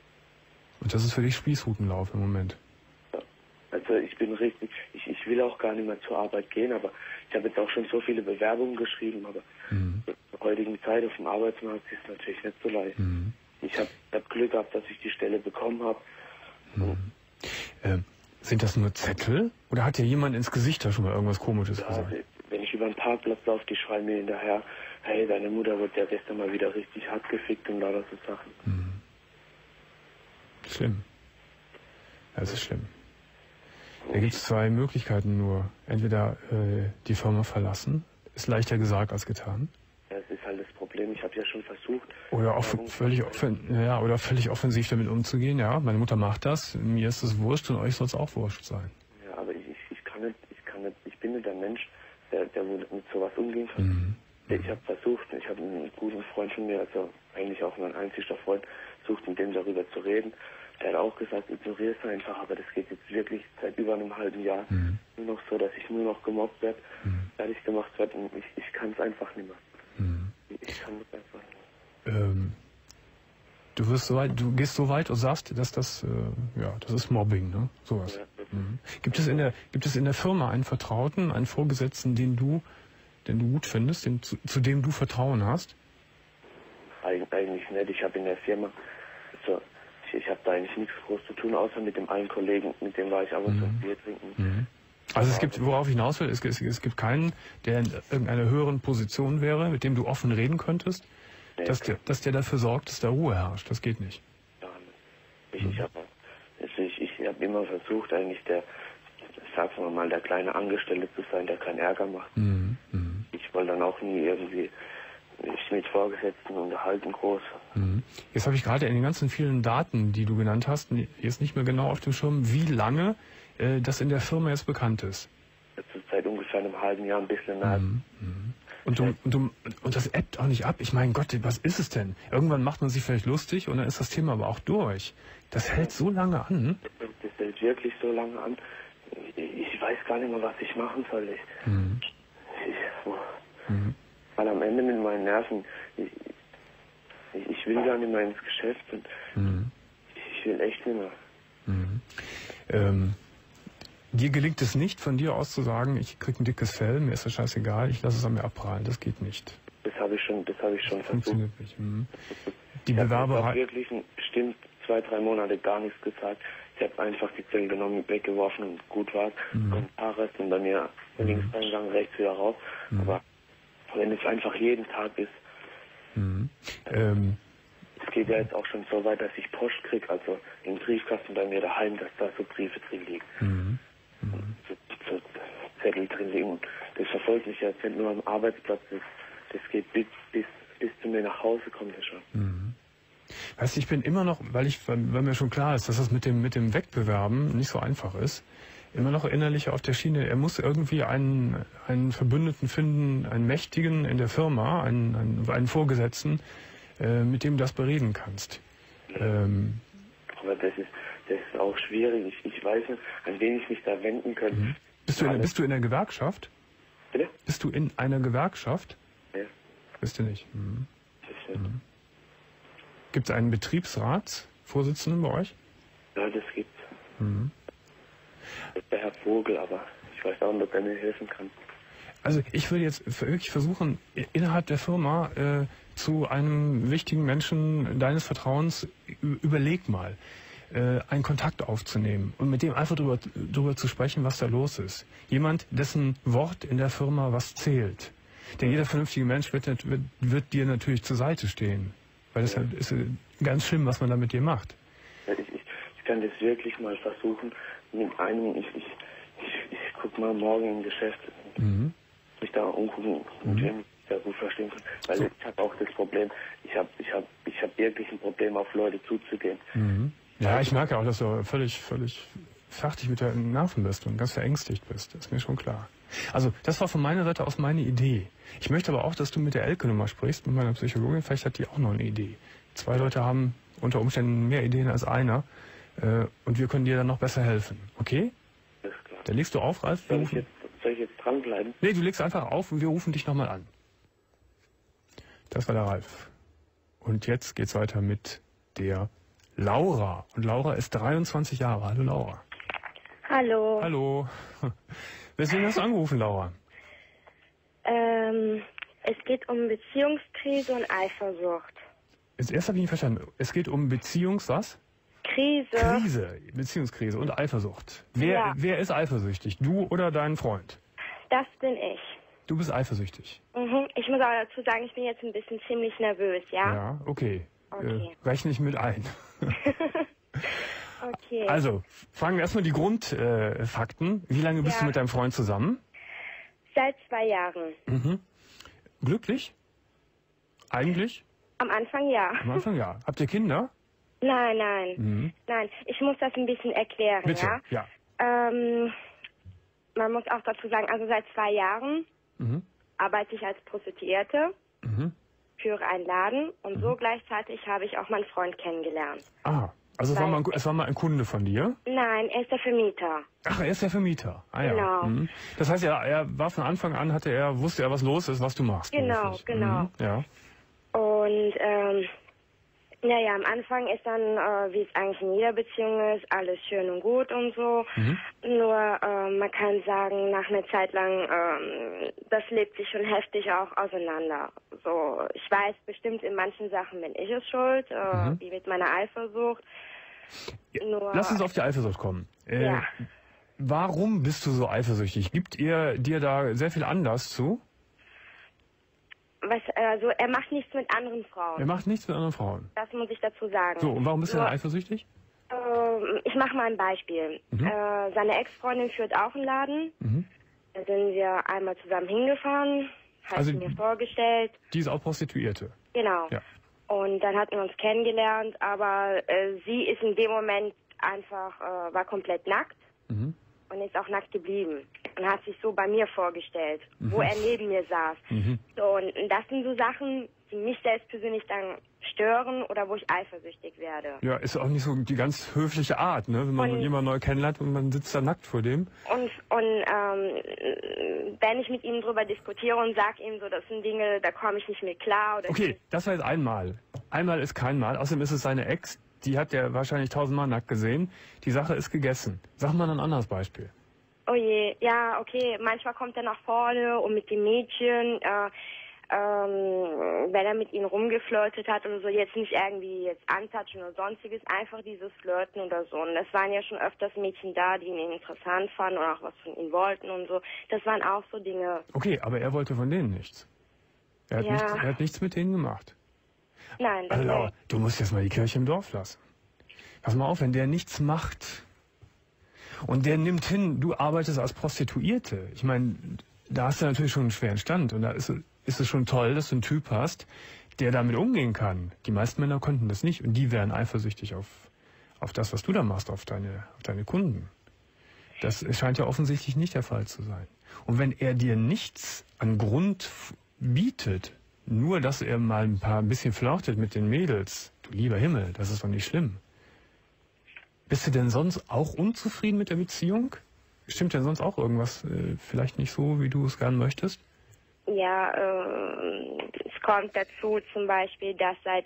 Und das ist für dich Spießrutenlauf im Moment? Ja. Also ich bin richtig, ich, ich will auch gar nicht mehr zur Arbeit gehen, aber ich habe jetzt auch schon so viele Bewerbungen geschrieben, aber mhm. in der heutigen Zeit auf dem Arbeitsmarkt ist es natürlich nicht so leicht. Mhm. Ich habe hab Glück gehabt, dass ich die Stelle bekommen habe. Mhm. Äh, sind das nur Zettel oder hat dir jemand ins Gesicht da schon mal irgendwas Komisches ja, gesagt? Wenn ich über den Parkplatz laufe, die schreien mir hinterher, hey, deine Mutter wurde ja gestern mal wieder richtig hart gefickt und lauter so Sachen. Mhm. Schlimm. Das ist schlimm. Da gibt es zwei Möglichkeiten nur. Entweder äh, die Firma verlassen, ist leichter gesagt als getan. Ja, das ist halt das Problem. Ich habe ja schon versucht. Oder auch völlig, offen, ja, oder völlig offensiv damit umzugehen. Ja, meine Mutter macht das, mir ist es wurscht und euch soll es auch wurscht sein. Ja, aber ich, ich kann nicht, ich kann nicht, ich bin nicht der Mensch, der, der mit sowas umgehen kann. Mhm. Ich habe versucht, ich habe einen guten Freund von mir, also eigentlich auch mein einziger Freund, versucht mit dem darüber zu reden. Der hat auch gesagt, ignoriere es einfach, aber das geht jetzt wirklich seit über einem halben Jahr mhm. nur noch so, dass ich nur noch gemobbt werde, mhm. fertig gemacht werde und ich, ich kann es einfach nicht mehr. Mhm. Ich kann es einfach nicht mehr. Ähm, du wirst so weit, du gehst so weit und sagst, dass das, äh, ja, das ist Mobbing, ne? Sowas. Ja, mhm. Gibt es in der, gibt es in der Firma einen Vertrauten, einen Vorgesetzten, den du, den du gut findest, den, zu, zu dem du Vertrauen hast? Eig eigentlich nicht. Ich habe in der Firma, also ich, ich habe da eigentlich nichts groß zu tun, außer mit dem einen Kollegen, mit dem war ich ab und zu mhm. Bier trinken. Mhm. Also es gibt, worauf ich hinaus will, es, es, es gibt keinen, der in irgendeiner höheren Position wäre, mit dem du offen reden könntest, Nee, dass, der, dass der dafür sorgt, dass da Ruhe herrscht. Das geht nicht. Ja, ich ich habe ich, ich hab immer versucht, eigentlich der, sagen wir mal, der kleine Angestellte zu sein, der keinen Ärger macht. Mhm. Mhm. Ich wollte dann auch nie irgendwie mich mit Vorgesetzten unterhalten groß. Mhm. Jetzt habe ich gerade in den ganzen vielen Daten, die du genannt hast, jetzt nicht mehr genau auf dem Schirm, wie lange äh, das in der Firma jetzt bekannt ist. Seit ungefähr einem halben Jahr, ein bisschen mehr. Mhm. Mhm. Und, du, und, du, und das ebbt auch nicht ab. Ich meine, Gott, was ist es denn? Irgendwann macht man sich vielleicht lustig und dann ist das Thema aber auch durch. Das hält so lange an. Das hält wirklich so lange an. Ich, ich weiß gar nicht mehr, was ich machen soll. Ich, Mhm. ich, oh. Mhm. Weil am Ende mit meinen Nerven, ich, ich, ich will gar nicht mehr ins Geschäft und Mhm. ich will echt nicht mehr. Mhm. Ähm, dir gelingt es nicht, von dir aus zu sagen, ich krieg ein dickes Fell, mir ist das scheißegal, ich lasse es an mir abprallen. Das geht nicht. Das habe ich schon, das habe ich schon versucht. Funktioniert nicht. Mhm. Die Ich habe Bewerber... wirklich bestimmt zwei, drei Monate gar nichts gesagt. Ich habe einfach die Zellen genommen, weggeworfen und gut war. Mhm. Kommentare sind bei mir links reingegangen, rechts wieder raus. Mhm. Aber wenn es einfach jeden Tag ist, Mhm. Ähm, es geht ja jetzt auch schon so weit, dass ich Post kriege, also im Briefkasten bei mir daheim, dass da so Briefe drin liegen. mhm. Mhm. So, so Zettel drin liegen. Und das verfolgt mich jetzt nicht nur am Arbeitsplatz, das, das geht bis, bis, bis zu mir nach Hause kommt ja schon. Mhm. Weißt du, ich bin immer noch, weil ich, weil, weil mir schon klar ist, dass das mit dem, mit dem Wegbewerben nicht so einfach ist, immer noch innerlich auf der Schiene, er muss irgendwie einen, einen Verbündeten finden, einen Mächtigen in der Firma, einen, einen, einen Vorgesetzten, äh, mit dem du das bereden kannst. Ähm, Aber das ist, das ist auch schwierig. Ich, ich weiß nicht, an wen ich mich da wenden könnte. mhm. bist, du in, bist du in der Gewerkschaft? Bitte? Bist du in einer Gewerkschaft? Ja. Bist du nicht? Mhm. Das ist, Mhm. Gibt es einen Betriebsratsvorsitzenden bei euch? ja, das gibt's. Mhm. Das ist der Herr Vogel, aber ich weiß auch nicht, ob er mir helfen kann. Also ich würde jetzt wirklich versuchen, innerhalb der Firma äh, zu einem wichtigen Menschen deines Vertrauens, überleg mal, äh, einen Kontakt aufzunehmen und mit dem einfach drüber, drüber zu sprechen, was da los ist. Jemand, dessen Wort in der Firma was zählt. Denn jeder vernünftige Mensch wird, wird, wird dir natürlich zur Seite stehen. Weil das ist ganz schlimm, was man da mit dir macht. Ja, ich, ich, ich kann das wirklich mal versuchen. Mit einem, ich, ich, ich, ich guck mal morgen im Geschäft, Mhm. mich da umgucken und Mhm. sehr gut verstehen kann. Weil So. ich habe auch das Problem, ich habe ich hab, ich hab wirklich ein Problem, auf Leute zuzugehen. Mhm. Ja, ich merke auch, dass du völlig, völlig fertig mit deinen Nerven bist und ganz verängstigt bist. Das ist mir schon klar. Also, das war von meiner Seite aus meine Idee. Ich möchte aber auch, dass du mit der Elke nochmal sprichst, mit meiner Psychologin. Vielleicht hat die auch noch eine Idee. Zwei Leute haben unter Umständen mehr Ideen als einer. Äh, und wir können dir dann noch besser helfen. Okay? Das ist klar. Dann legst du auf, Ralf. Wir Soll ich rufen... jetzt, soll ich jetzt dranbleiben? Nee, du legst einfach auf und wir rufen dich nochmal an. Das war der Ralf. Und jetzt geht's weiter mit der Laura. Und Laura ist dreiundzwanzig Jahre. Hallo Laura. Hallo. Hallo. Weswegen hast du angerufen, Laura? Ähm, es geht um Beziehungskrise und Eifersucht. Jetzt erst habe ich nicht verstanden. Es geht um Beziehungs... was? Krise. Krise. Beziehungskrise und Eifersucht. Wer, Ja. wer ist eifersüchtig? Du oder dein Freund? Das bin ich. Du bist eifersüchtig. Mhm. Ich muss aber dazu sagen, ich bin jetzt ein bisschen ziemlich nervös, ja? Ja, okay. Okay. Äh, rechne ich mit ein. Okay. Also, fragen wir erstmal die Grundfakten. Wie lange bist Ja. du mit deinem Freund zusammen? Seit zwei Jahren. Mhm. Glücklich? Eigentlich? Am Anfang ja. Am Anfang ja. Habt ihr Kinder? Nein, nein. Mhm. Nein, ich muss das ein bisschen erklären, Bitte, ja? ja. Ähm, man muss auch dazu sagen, also seit zwei Jahren Mhm. arbeite ich als Prostituierte, Mhm. führe einen Laden und so gleichzeitig habe ich auch meinen Freund kennengelernt. Ah, also es war, Weil- mal, ein- es war mal ein Kunde von dir? Nein, er ist der Vermieter. Ach, er ist der Vermieter. Ah, ja. Genau. Mhm. Das heißt, ja, er war von Anfang an, hatte er, wusste er, was los ist, was du machst. Genau, beruflich. genau. Mhm. Ja. Und ähm, naja, am Anfang ist dann, äh, wie es eigentlich in jeder Beziehung ist, alles schön und gut und so. Mhm. Nur äh, man kann sagen, nach einer Zeit lang, ähm, das lebt sich schon heftig auch auseinander. So, ich weiß bestimmt, in manchen Sachen bin ich es schuld, äh, Mhm. wie mit meiner Eifersucht. Nur, Lass uns auf die Eifersucht kommen. Äh, Ja. Warum bist du so eifersüchtig? Gibt ihr dir da sehr viel Anlass zu? was, also er macht nichts mit anderen Frauen. Er macht nichts mit anderen Frauen? Das muss ich dazu sagen. So, und warum bist du Nur, denn eifersüchtig? Äh, ich mache mal ein Beispiel. Mhm. Äh, seine Ex-Freundin führt auch einen Laden. Mhm. Da sind wir einmal zusammen hingefahren, hat Also sie mir vorgestellt. Die ist auch Prostituierte? Genau. Ja. Und dann hatten wir uns kennengelernt, aber äh, sie ist in dem Moment einfach, äh, war komplett nackt. Mhm. Und ist auch nackt geblieben und hat sich so bei mir vorgestellt, mhm. wo er neben mir saß. Mhm. So, und das sind so Sachen, die mich selbst persönlich dann stören oder wo ich eifersüchtig werde. Ja, ist auch nicht so die ganz höfliche Art, ne? Wenn man und, jemanden neu kennenlernt und man sitzt da nackt vor dem. Und, und ähm, wenn ich mit ihm drüber diskutiere und sage ihm so, das sind Dinge, da komme ich nicht mehr klar. Oder okay, das war jetzt einmal. Einmal ist kein Mal. Außerdem ist es seine Ex. Die hat er wahrscheinlich tausendmal nackt gesehen. Die Sache ist gegessen. Sag mal ein anderes Beispiel. Oh je, ja, okay. Manchmal kommt er nach vorne und mit dem Mädchen, äh, ähm, wenn er mit ihnen rumgeflirtet hat oder so, jetzt nicht irgendwie jetzt antatschen oder sonstiges, einfach dieses Flirten oder so. Und es waren ja schon öfters Mädchen da, die ihn interessant fanden und auch was von ihm wollten und so. Das waren auch so Dinge. Okay, aber er wollte von denen nichts. Er hat, ja. nichts, er hat nichts mit denen gemacht. Nein, das also, nicht. Du musst jetzt mal die Kirche im Dorf lassen. Pass mal auf, wenn der nichts macht und der nimmt hin, du arbeitest als Prostituierte. Ich meine, da hast du natürlich schon einen schweren Stand und da ist, ist es schon toll, dass du einen Typ hast, der damit umgehen kann. Die meisten Männer konnten das nicht und die wären eifersüchtig auf, auf das, was du da machst, auf deine, auf deine Kunden. Das scheint ja offensichtlich nicht der Fall zu sein. Und wenn er dir nichts an Grund bietet, nur, dass er mal ein paar ein bisschen flirtet mit den Mädels. Du lieber Himmel, das ist doch nicht schlimm. Bist du denn sonst auch unzufrieden mit der Beziehung? Stimmt denn sonst auch irgendwas äh, vielleicht nicht so, wie du es gern möchtest? Ja, äh, es kommt dazu zum Beispiel, dass seit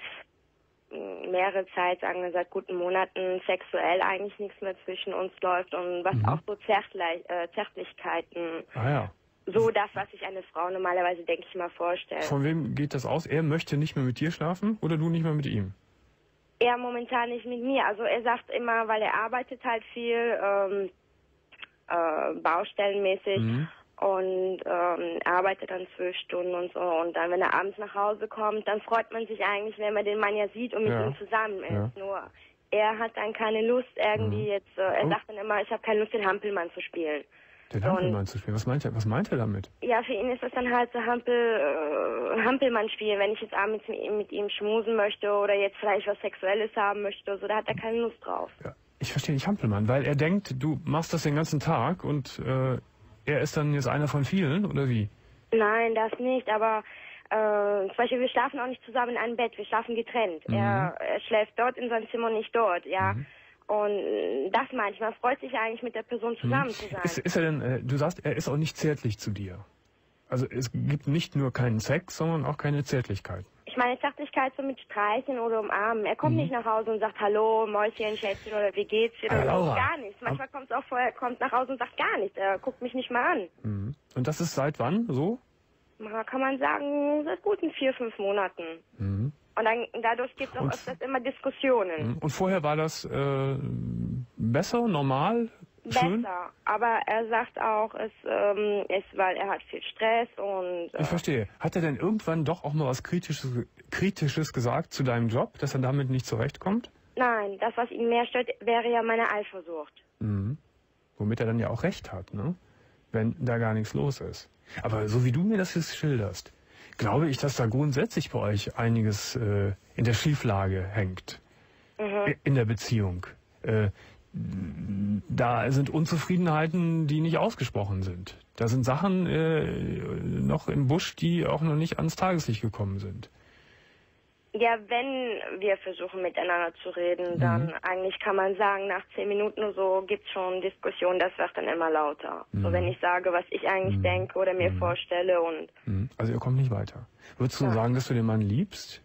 äh, mehrere Zeit, sagen wir seit guten Monaten, sexuell eigentlich nichts mehr zwischen uns läuft und was mhm. auch so Zärtlich, äh, Zärtlichkeiten... Ah ja. So das, was sich eine Frau normalerweise, denke ich mal, vorstellt. Von wem geht das aus? Er möchte nicht mehr mit dir schlafen oder du nicht mehr mit ihm? Er momentan nicht mit mir. Also er sagt immer, weil er arbeitet halt viel, ähm, äh, baustellenmäßig mhm. und ähm, arbeitet dann zwölf Stunden und so. Und dann, wenn er abends nach Hause kommt, dann freut man sich eigentlich, wenn man den Mann ja sieht und mit ja. ihm zusammen ist. Ja. Nur er hat dann keine Lust irgendwie mhm. jetzt, äh, er oh. sagt dann immer, ich habe keine Lust, den Hampelmann zu spielen. Den Hampelmann zu spielen? Was meint er, was meint er damit? Ja, für ihn ist das dann halt so Hampel, äh, Hampelmann spielen. Wenn ich jetzt abends mit ihm, mit ihm schmusen möchte oder jetzt vielleicht was Sexuelles haben möchte oder so, da hat er keine Lust drauf. Ja, ich verstehe nicht Hampelmann, weil er denkt, du machst das den ganzen Tag und äh, er ist dann jetzt einer von vielen, oder wie? Nein, das nicht, aber äh, zum Beispiel wir schlafen auch nicht zusammen in einem Bett, wir schlafen getrennt. Mhm. Er, er schläft dort in seinem Zimmer und nicht dort, ja. Mhm. Und das meine ich, man freut sich eigentlich mit der Person zusammen zu sein. Ist, ist er denn, äh, du sagst, er ist auch nicht zärtlich zu dir. Also es gibt nicht nur keinen Sex, sondern auch keine Zärtlichkeit. Ich meine Zärtlichkeit so mit Streichen oder umarmen. Er kommt mhm. nicht nach Hause und sagt Hallo, Mäuschen, Schätzchen oder wie geht's dir? Oder Laura. so. Gar nichts. Manchmal kommt es auch vorher, kommt nach Hause und sagt gar nichts. Er guckt mich nicht mal an. Mhm. Und das ist seit wann so? Na, kann man sagen, seit guten vier, fünf Monaten. Mhm. Und dann, dadurch gibt es auch und, öfters immer Diskussionen. Und vorher war das äh, besser, normal, schön? Besser, aber er sagt auch, es ähm, ist, weil er hat viel Stress und... Äh, ich verstehe. Hat er denn irgendwann doch auch mal was Kritisches, Kritisches gesagt zu deinem Job, dass er damit nicht zurechtkommt? Nein, das, was ihn mehr stört, wäre ja meine Eifersucht. Mhm. Womit er dann ja auch recht hat, ne? Wenn da gar nichts los ist. Aber so wie du mir das jetzt schilderst, glaube ich, dass da grundsätzlich bei euch einiges äh, in der Schieflage hängt. Mhm. In der Beziehung. Äh, da sind Unzufriedenheiten, die nicht ausgesprochen sind. Da sind Sachen äh, noch im Busch, die auch noch nicht ans Tageslicht gekommen sind. Ja, wenn wir versuchen miteinander zu reden, mhm. dann eigentlich kann man sagen, nach zehn Minuten oder so gibt es schon Diskussionen, das wird dann immer lauter. Mhm. So wenn ich sage, was ich eigentlich mhm. denke oder mir mhm. vorstelle und... Mhm. Also ihr kommt nicht weiter. Würdest du ja. sagen, dass du den Mann liebst?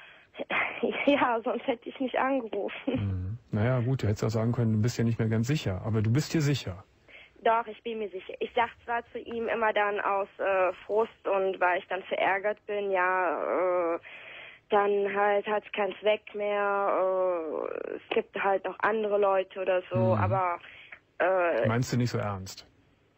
Ja, sonst hätte ich nicht angerufen. Mhm. Naja gut, du hättest auch sagen können, du bist ja nicht mehr ganz sicher, aber du bist dir sicher. Doch, ich bin mir sicher. Ich sag zwar zu ihm immer dann aus äh, Frust und weil ich dann verärgert bin, ja... Äh, dann halt hat es keinen Zweck mehr, äh, es gibt halt noch andere Leute oder so, mhm. aber... Äh, Meinst du nicht so ernst?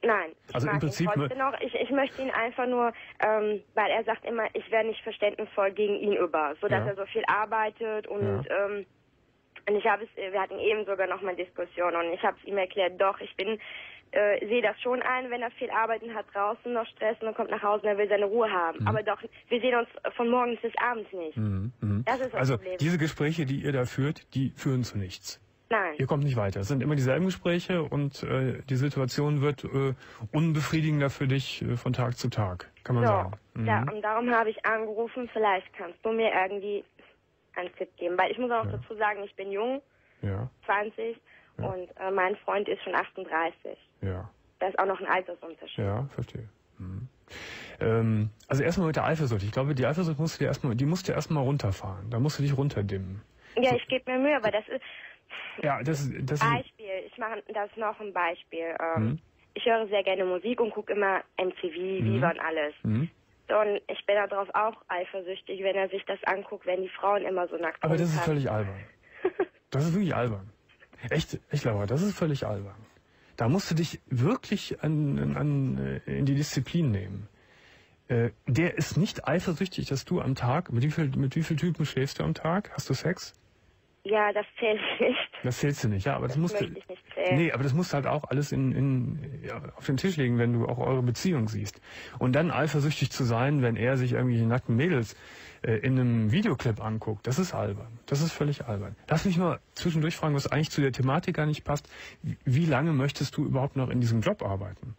Nein, ich Also mag im Prinzip ihn trotzdem noch. Ich, ich möchte ihn einfach nur, ähm, weil er sagt immer, ich wäre nicht verständnisvoll gegen ihn über, so dass Ja. er so viel arbeitet und Ja. ähm, und ich habe es, wir hatten eben sogar noch mal eine Diskussion und ich habe es ihm erklärt, doch, ich bin, äh, sehe das schon ein, wenn er viel arbeiten hat, draußen noch Stress und dann kommt nach Hause und er will seine Ruhe haben. Mhm. Aber doch, wir sehen uns von morgens bis abends nicht. Mhm. Mhm. Das ist das Also Problem. diese Gespräche, die ihr da führt, die führen zu nichts. Nein. Ihr kommt nicht weiter. Es sind immer dieselben Gespräche und äh, die Situation wird äh, unbefriedigender für dich äh, von Tag zu Tag, kann man So, sagen. Mhm. ja, und darum habe ich angerufen, vielleicht kannst du mir irgendwie einen Tipp geben. Weil ich muss auch Ja. dazu sagen, ich bin jung, Ja, zwanzig, Ja. und äh, mein Freund ist schon achtunddreißig. ja, Da ist auch noch ein Altersunterschied. ja, verstehe. Mhm. Ähm, also erstmal mit der Eifersucht. Ich glaube, die Eifersucht musst du dir erstmal, die musst du erstmal runterfahren. Da musst du dich runterdimmen. Ja, So. ich gebe mir Mühe, aber das ist Ja, das, das ist. Beispiel. Ich mache das noch ein Beispiel. Ähm, Mhm. Ich höre sehr gerne Musik und gucke immer M T V, Mhm. Viva und alles. Mhm. Und ich bin darauf auch eifersüchtig, wenn er sich das anguckt, wenn die Frauen immer so nackt Aber das ist rumtanzen. völlig albern. Das ist wirklich albern. Echt, echt, Laura, das ist völlig albern. Da musst du dich wirklich an, an, an, äh, in die Disziplin nehmen. Äh, der ist nicht eifersüchtig, dass du am Tag, mit wie viel, mit wie viel Typen schläfst du am Tag? Hast du Sex? Ja, das zählt nicht. Das zählst du nicht, ja, aber das, Das musst du, möchte ich nicht zählen. nee, aber das musst du halt auch alles in, in, ja, auf den Tisch legen, wenn du auch eure Beziehung siehst. Und dann eifersüchtig zu sein, wenn er sich irgendwelche nackten Mädels äh, in einem Videoclip anguckt, das ist albern. Das ist völlig albern. Lass mich mal zwischendurch fragen, was eigentlich zu der Thematik gar nicht passt. Wie, wie lange möchtest du überhaupt noch in diesem Job arbeiten?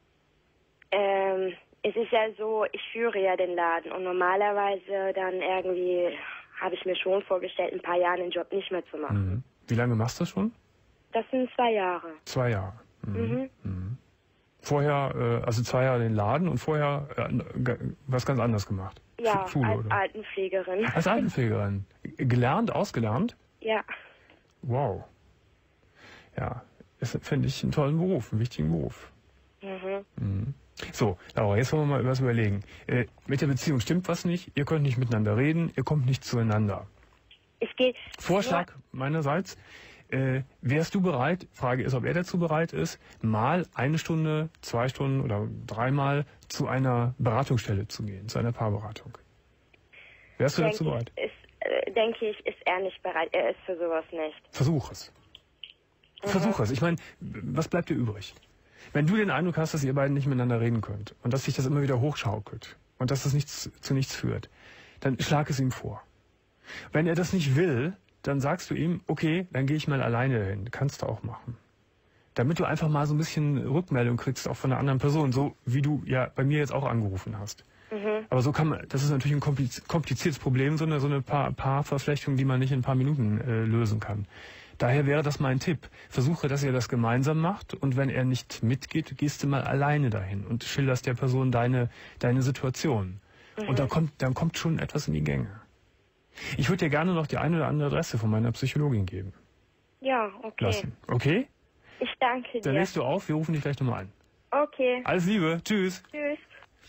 Ähm, es ist ja so, ich führe ja den Laden und normalerweise dann irgendwie habe ich mir schon vorgestellt, ein paar Jahre den Job nicht mehr zu machen. Mhm. Wie lange machst du das schon? Das sind zwei Jahre. Zwei Jahre. Mhm. Mhm. Mhm. Vorher, äh, also zwei Jahre den Laden und vorher äh, g- was ganz anderes gemacht. Ja, Sch- Schule, als oder? Altenpflegerin. Als Altenpflegerin. Gelernt, ausgelernt? Ja. Wow. Ja, das finde ich einen tollen Beruf, einen wichtigen Beruf. Mhm. Mhm. So, Laura, jetzt wollen wir mal was überlegen. Äh, mit der Beziehung stimmt was nicht, ihr könnt nicht miteinander reden, ihr kommt nicht zueinander. Ich gehe. Vorschlag meinerseits, äh, wärst du bereit, Frage ist, ob er dazu bereit ist, mal eine Stunde, zwei Stunden oder dreimal zu einer Beratungsstelle zu gehen, zu einer Paarberatung? Wärst du denke dazu bereit? Ich, ist, äh, denke ich, ist er nicht bereit. Er ist für sowas nicht. Versuch es. Mhm. Versuch es. Ich meine, was bleibt dir übrig? Wenn du den Eindruck hast, dass ihr beiden nicht miteinander reden könnt und dass sich das immer wieder hochschaukelt und dass das nichts zu nichts führt, dann schlag es ihm vor. Wenn er das nicht will, dann sagst du ihm, okay, dann gehe ich mal alleine hin. Kannst du auch machen. Damit du einfach mal so ein bisschen Rückmeldung kriegst, auch von einer anderen Person, so wie du ja bei mir jetzt auch angerufen hast. Mhm. Aber so kann man, das ist natürlich ein kompliz- kompliziertes Problem, so eine, so eine paar, paar Verflechtungen, die man nicht in ein paar Minuten äh, lösen kann. Daher wäre das mein Tipp. Versuche, dass ihr das gemeinsam macht und wenn er nicht mitgeht, gehst du mal alleine dahin und schilderst der Person deine, deine Situation. Mhm. Und dann kommt, dann kommt schon etwas in die Gänge. Ich würde dir gerne noch die eine oder andere Adresse von meiner Psychologin geben Ja, okay. lassen. Okay? Ich danke dir. Dann legst du auf, wir rufen dich gleich nochmal an. Okay. Alles Liebe, tschüss. Tschüss.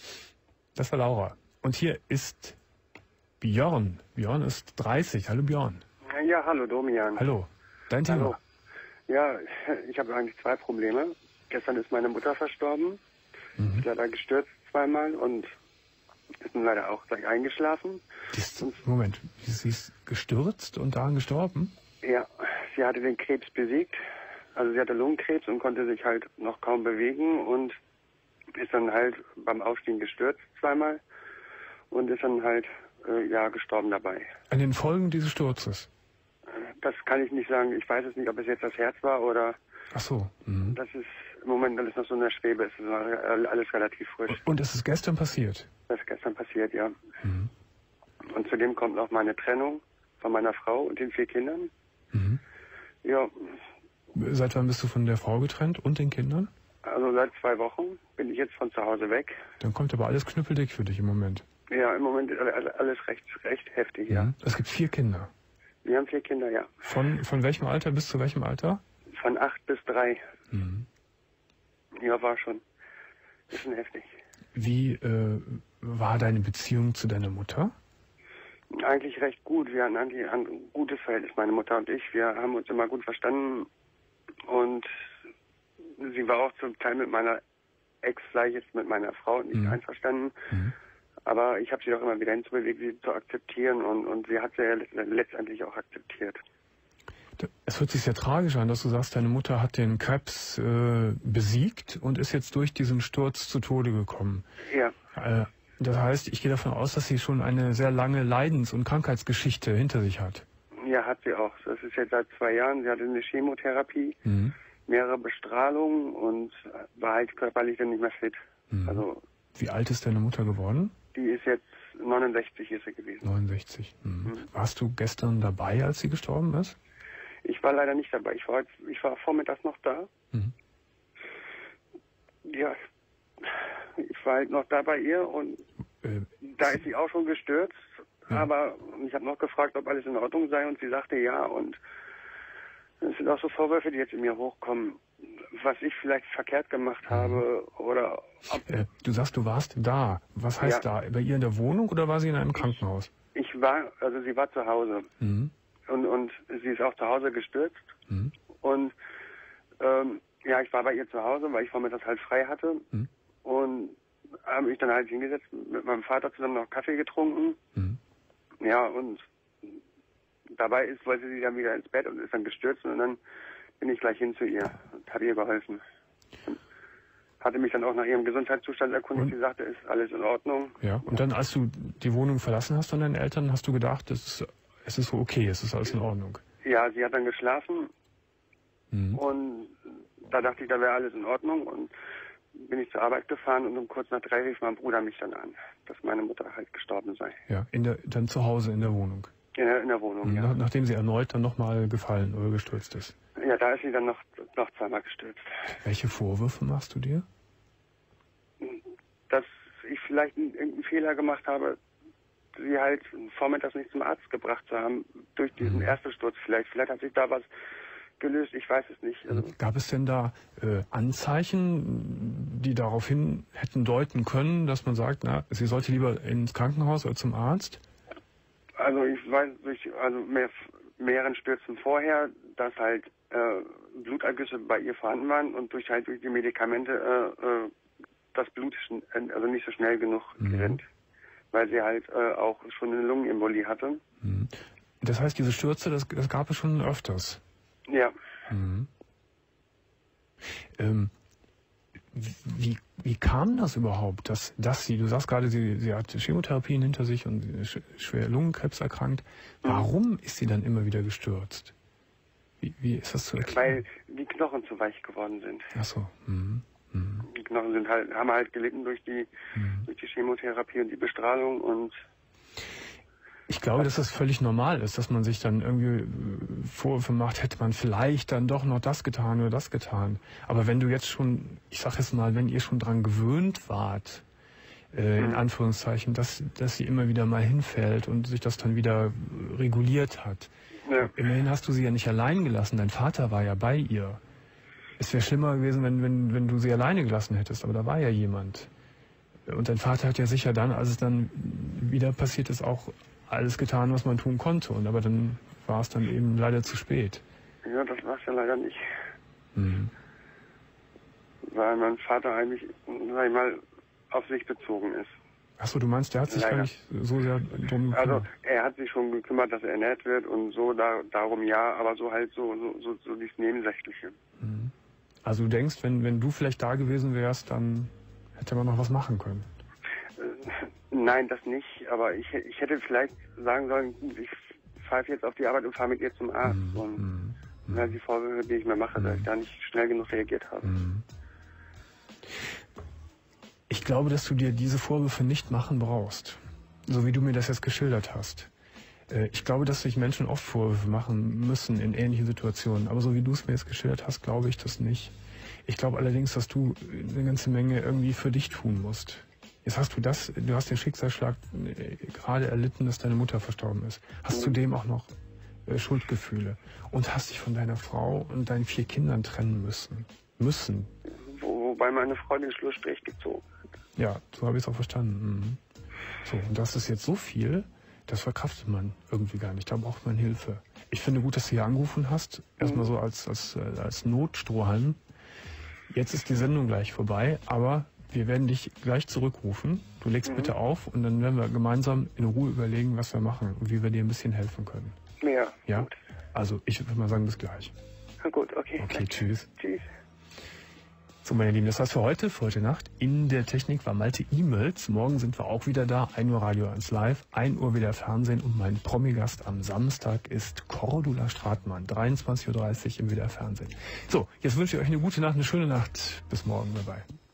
Das war Laura. Und hier ist Björn. Björn ist dreißig. Hallo Björn. Ja, hallo Domian. Hallo. Dein Thema. Hallo. Ja, ich habe eigentlich zwei Probleme. Gestern ist meine Mutter verstorben. Mhm. Ist leider gestürzt zweimal und ist nun leider auch gleich eingeschlafen. Die ist, Moment, sie ist gestürzt und daran gestorben? Ja, sie hatte den Krebs besiegt. Also sie hatte Lungenkrebs und konnte sich halt noch kaum bewegen und ist dann halt beim Aufstehen gestürzt zweimal und ist dann halt äh, ja gestorben dabei. An den Folgen dieses Sturzes? Das kann ich nicht sagen. Ich weiß es nicht, ob es jetzt das Herz war oder... Ach so. Mhm. Das ist im Moment alles noch so in der Schwebe. Es ist alles relativ frisch. Und es ist gestern passiert? Das ist gestern passiert, ja. Mhm. Und zudem kommt noch meine Trennung von meiner Frau und den vier Kindern. Mhm. Ja, Seit wann bist du von der Frau getrennt und den Kindern? also seit zwei Wochen bin ich jetzt von zu Hause weg. Dann kommt aber alles knüppeldick für dich im Moment. Ja, im Moment ist alles recht, recht heftig, ja. Mhm. Es gibt vier Kinder. Wir haben vier Kinder, ja. Von, von welchem Alter bis zu welchem Alter? Von acht bis drei. Mhm. Ja, war schon. Ist schon heftig. Wie äh, war deine Beziehung zu deiner Mutter? Eigentlich recht gut. Wir hatten eigentlich ein gutes Verhältnis, meine Mutter und ich. Wir haben uns immer gut verstanden. Und sie war auch zum Teil mit meiner Ex sei jetzt mit meiner Frau nicht mhm. einverstanden. Mhm. Aber ich habe sie doch immer wieder hinzubewegt, sie zu akzeptieren und, und sie hat sie ja letztendlich auch akzeptiert. Es hört sich sehr tragisch an, dass du sagst, deine Mutter hat den Krebs äh, besiegt und ist jetzt durch diesen Sturz zu Tode gekommen. Ja. Äh, das heißt, ich gehe davon aus, dass sie schon eine sehr lange Leidens- und Krankheitsgeschichte hinter sich hat. Ja, hat sie auch. Das ist jetzt seit zwei Jahren. Sie hatte eine Chemotherapie, mhm. mehrere Bestrahlungen und war halt körperlich dann nicht mehr fit. Mhm. Also, wie alt ist deine Mutter geworden? Die ist jetzt neunundsechzig ist sie gewesen. neunundsechzig. Mhm. Mhm. Warst du gestern dabei, als sie gestorben ist? Ich war leider nicht dabei. Ich war, ich war vormittags noch da. Mhm. Ja, ich war halt noch da bei ihr und äh, da ist sie auch schon gestürzt. Ja. Aber ich habe noch gefragt, ob alles in Ordnung sei und sie sagte ja. Und es sind auch so Vorwürfe, die jetzt in mir hochkommen, was ich vielleicht verkehrt gemacht habe oder... Ob äh, du sagst, du warst da. Was heißt ja. da? Bei ihr in der Wohnung oder war sie in einem Krankenhaus? Ich, ich war, also sie war zu Hause. Mhm. Und, und sie ist auch zu Hause gestürzt. Mhm. Und ähm, ja, ich war bei ihr zu Hause, weil ich vormittags halt frei hatte. Mhm. Und habe mich dann halt hingesetzt, mit meinem Vater zusammen noch Kaffee getrunken. Mhm. Ja, und dabei ist, wollte sie dann wieder ins Bett und ist dann gestürzt. Und dann bin ich gleich hin zu ihr und habe ihr geholfen. Und hatte mich dann auch nach ihrem Gesundheitszustand erkundigt. Und? Sie sagte, ist alles in Ordnung. Ja, und dann, als du die Wohnung verlassen hast von deinen Eltern, hast du gedacht, das ist... Es ist so okay, es ist alles in Ordnung. Ja, sie hat dann geschlafen mhm. und da dachte ich, da wäre alles in Ordnung und bin ich zur Arbeit gefahren und um kurz nach drei rief mein Bruder mich dann an, dass meine Mutter halt gestorben sei. Ja, in der, dann zu Hause in der Wohnung? In der, in der Wohnung, mhm. ja. Nachdem sie erneut dann nochmal gefallen oder gestürzt ist? Ja, da ist sie dann noch, noch zweimal gestürzt. Welche Vorwürfe machst du dir? Dass ich vielleicht irgendeinen Fehler gemacht habe, sie halt vormittags nicht zum Arzt gebracht zu haben, durch diesen mhm. ersten Sturz vielleicht. Vielleicht hat sich da was gelöst, ich weiß es nicht. Also gab es denn da äh, Anzeichen, die darauf hin hätten deuten können, dass man sagt, na, sie sollte lieber ins Krankenhaus oder zum Arzt? Also ich weiß durch also mehr, mehreren Stürzen vorher, dass halt äh, Blutergüsse bei ihr vorhanden waren und durch halt durch die Medikamente äh, äh, das Blut also nicht so schnell genug mhm. gerinnt. Weil sie halt äh, auch schon eine Lungenembolie hatte. Mhm. Das heißt, diese Stürze, das, das gab es schon öfters? Ja. Mhm. Ähm, wie, wie kam das überhaupt, dass, dass sie, du sagst gerade, sie, sie hat Chemotherapien hinter sich und sch schwer Lungenkrebs erkrankt. Mhm. Warum ist sie dann immer wieder gestürzt? Wie, wie ist das zu erklären? Weil die Knochen zu weich geworden sind. Ach so. Mhm. Die Knochen sind halt, haben halt gelitten durch die, mhm. durch die Chemotherapie und die Bestrahlung und ich glaube, dass das völlig normal ist, dass man sich dann irgendwie Vorwürfe macht, hätte man vielleicht dann doch noch das getan oder das getan. Aber wenn du jetzt schon, ich sag jetzt mal, wenn ihr schon dran gewöhnt wart, äh, in Anführungszeichen, dass, dass sie immer wieder mal hinfällt und sich das dann wieder reguliert hat. Ja. Immerhin hast du sie ja nicht allein gelassen, dein Vater war ja bei ihr. Es wäre schlimmer gewesen, wenn, wenn, wenn du sie alleine gelassen hättest, aber da war ja jemand. Und dein Vater hat ja sicher dann, als es dann wieder passiert ist, auch alles getan, was man tun konnte. Und aber dann war es dann eben leider zu spät. Ja, das war es ja leider nicht. Mhm. Weil mein Vater eigentlich, sag ich mal, auf sich bezogen ist. Achso, du meinst, der hat sich leider gar nicht so sehr drum gekümmert? Also er hat sich schon gekümmert, dass er ernährt wird und so, da, darum ja, aber so halt so, so, so, so dieses Nebensächliche. Mhm. Also du denkst, wenn, wenn du vielleicht da gewesen wärst, dann hätte man noch was machen können? Äh, nein, das nicht. Aber ich, ich hätte vielleicht sagen sollen, ich pfeife jetzt auf die Arbeit und fahre mit ihr zum Arzt. Mhm. Und mhm. Ja, die Vorwürfe, die ich mir mache, mhm. dass ich da nicht schnell genug reagiert habe. Mhm. Ich glaube, dass du dir diese Vorwürfe nicht machen brauchst. So wie du mir das jetzt geschildert hast. Ich glaube, dass sich Menschen oft Vorwürfe machen müssen in ähnlichen Situationen. Aber so wie du es mir jetzt geschildert hast, glaube ich das nicht. Ich glaube allerdings, dass du eine ganze Menge irgendwie für dich tun musst. Jetzt hast du das, du hast den Schicksalsschlag gerade erlitten, dass deine Mutter verstorben ist. Hast zudem auch noch äh, Schuldgefühle und hast dich von deiner Frau und deinen vier Kindern trennen müssen. Müssen. Wo, wobei meine Frau den Schlussstrich gezogen hat. Ja, so habe ich es auch verstanden. Mhm. So, und das ist jetzt so viel, das verkraftet man irgendwie gar nicht. Da braucht man Hilfe. Ich finde gut, dass du hier angerufen hast. Erstmal so als, als, als Notstrohhalm. Jetzt ist die Sendung gleich vorbei, aber Wir werden dich gleich zurückrufen. Du legst Mhm. bitte auf und dann werden wir gemeinsam in Ruhe überlegen, was wir machen und wie wir dir ein bisschen helfen können. Ja, Ja? gut. Also ich würde mal sagen, bis gleich. Na gut, okay. Okay, tschüss. Tschüss. So, meine Lieben, das war's für heute, für heute Nacht. In der Technik war Malte E-Mails. Morgen sind wir auch wieder da. ein Uhr Radio eins Live, ein Uhr wieder Fernsehen. Und mein Promi-Gast am Samstag ist Cordula Stratmann. dreiundzwanzig Uhr dreißig im W D R Fernsehen. So, jetzt wünsche ich euch eine gute Nacht, eine schöne Nacht. Bis morgen. Bye bye.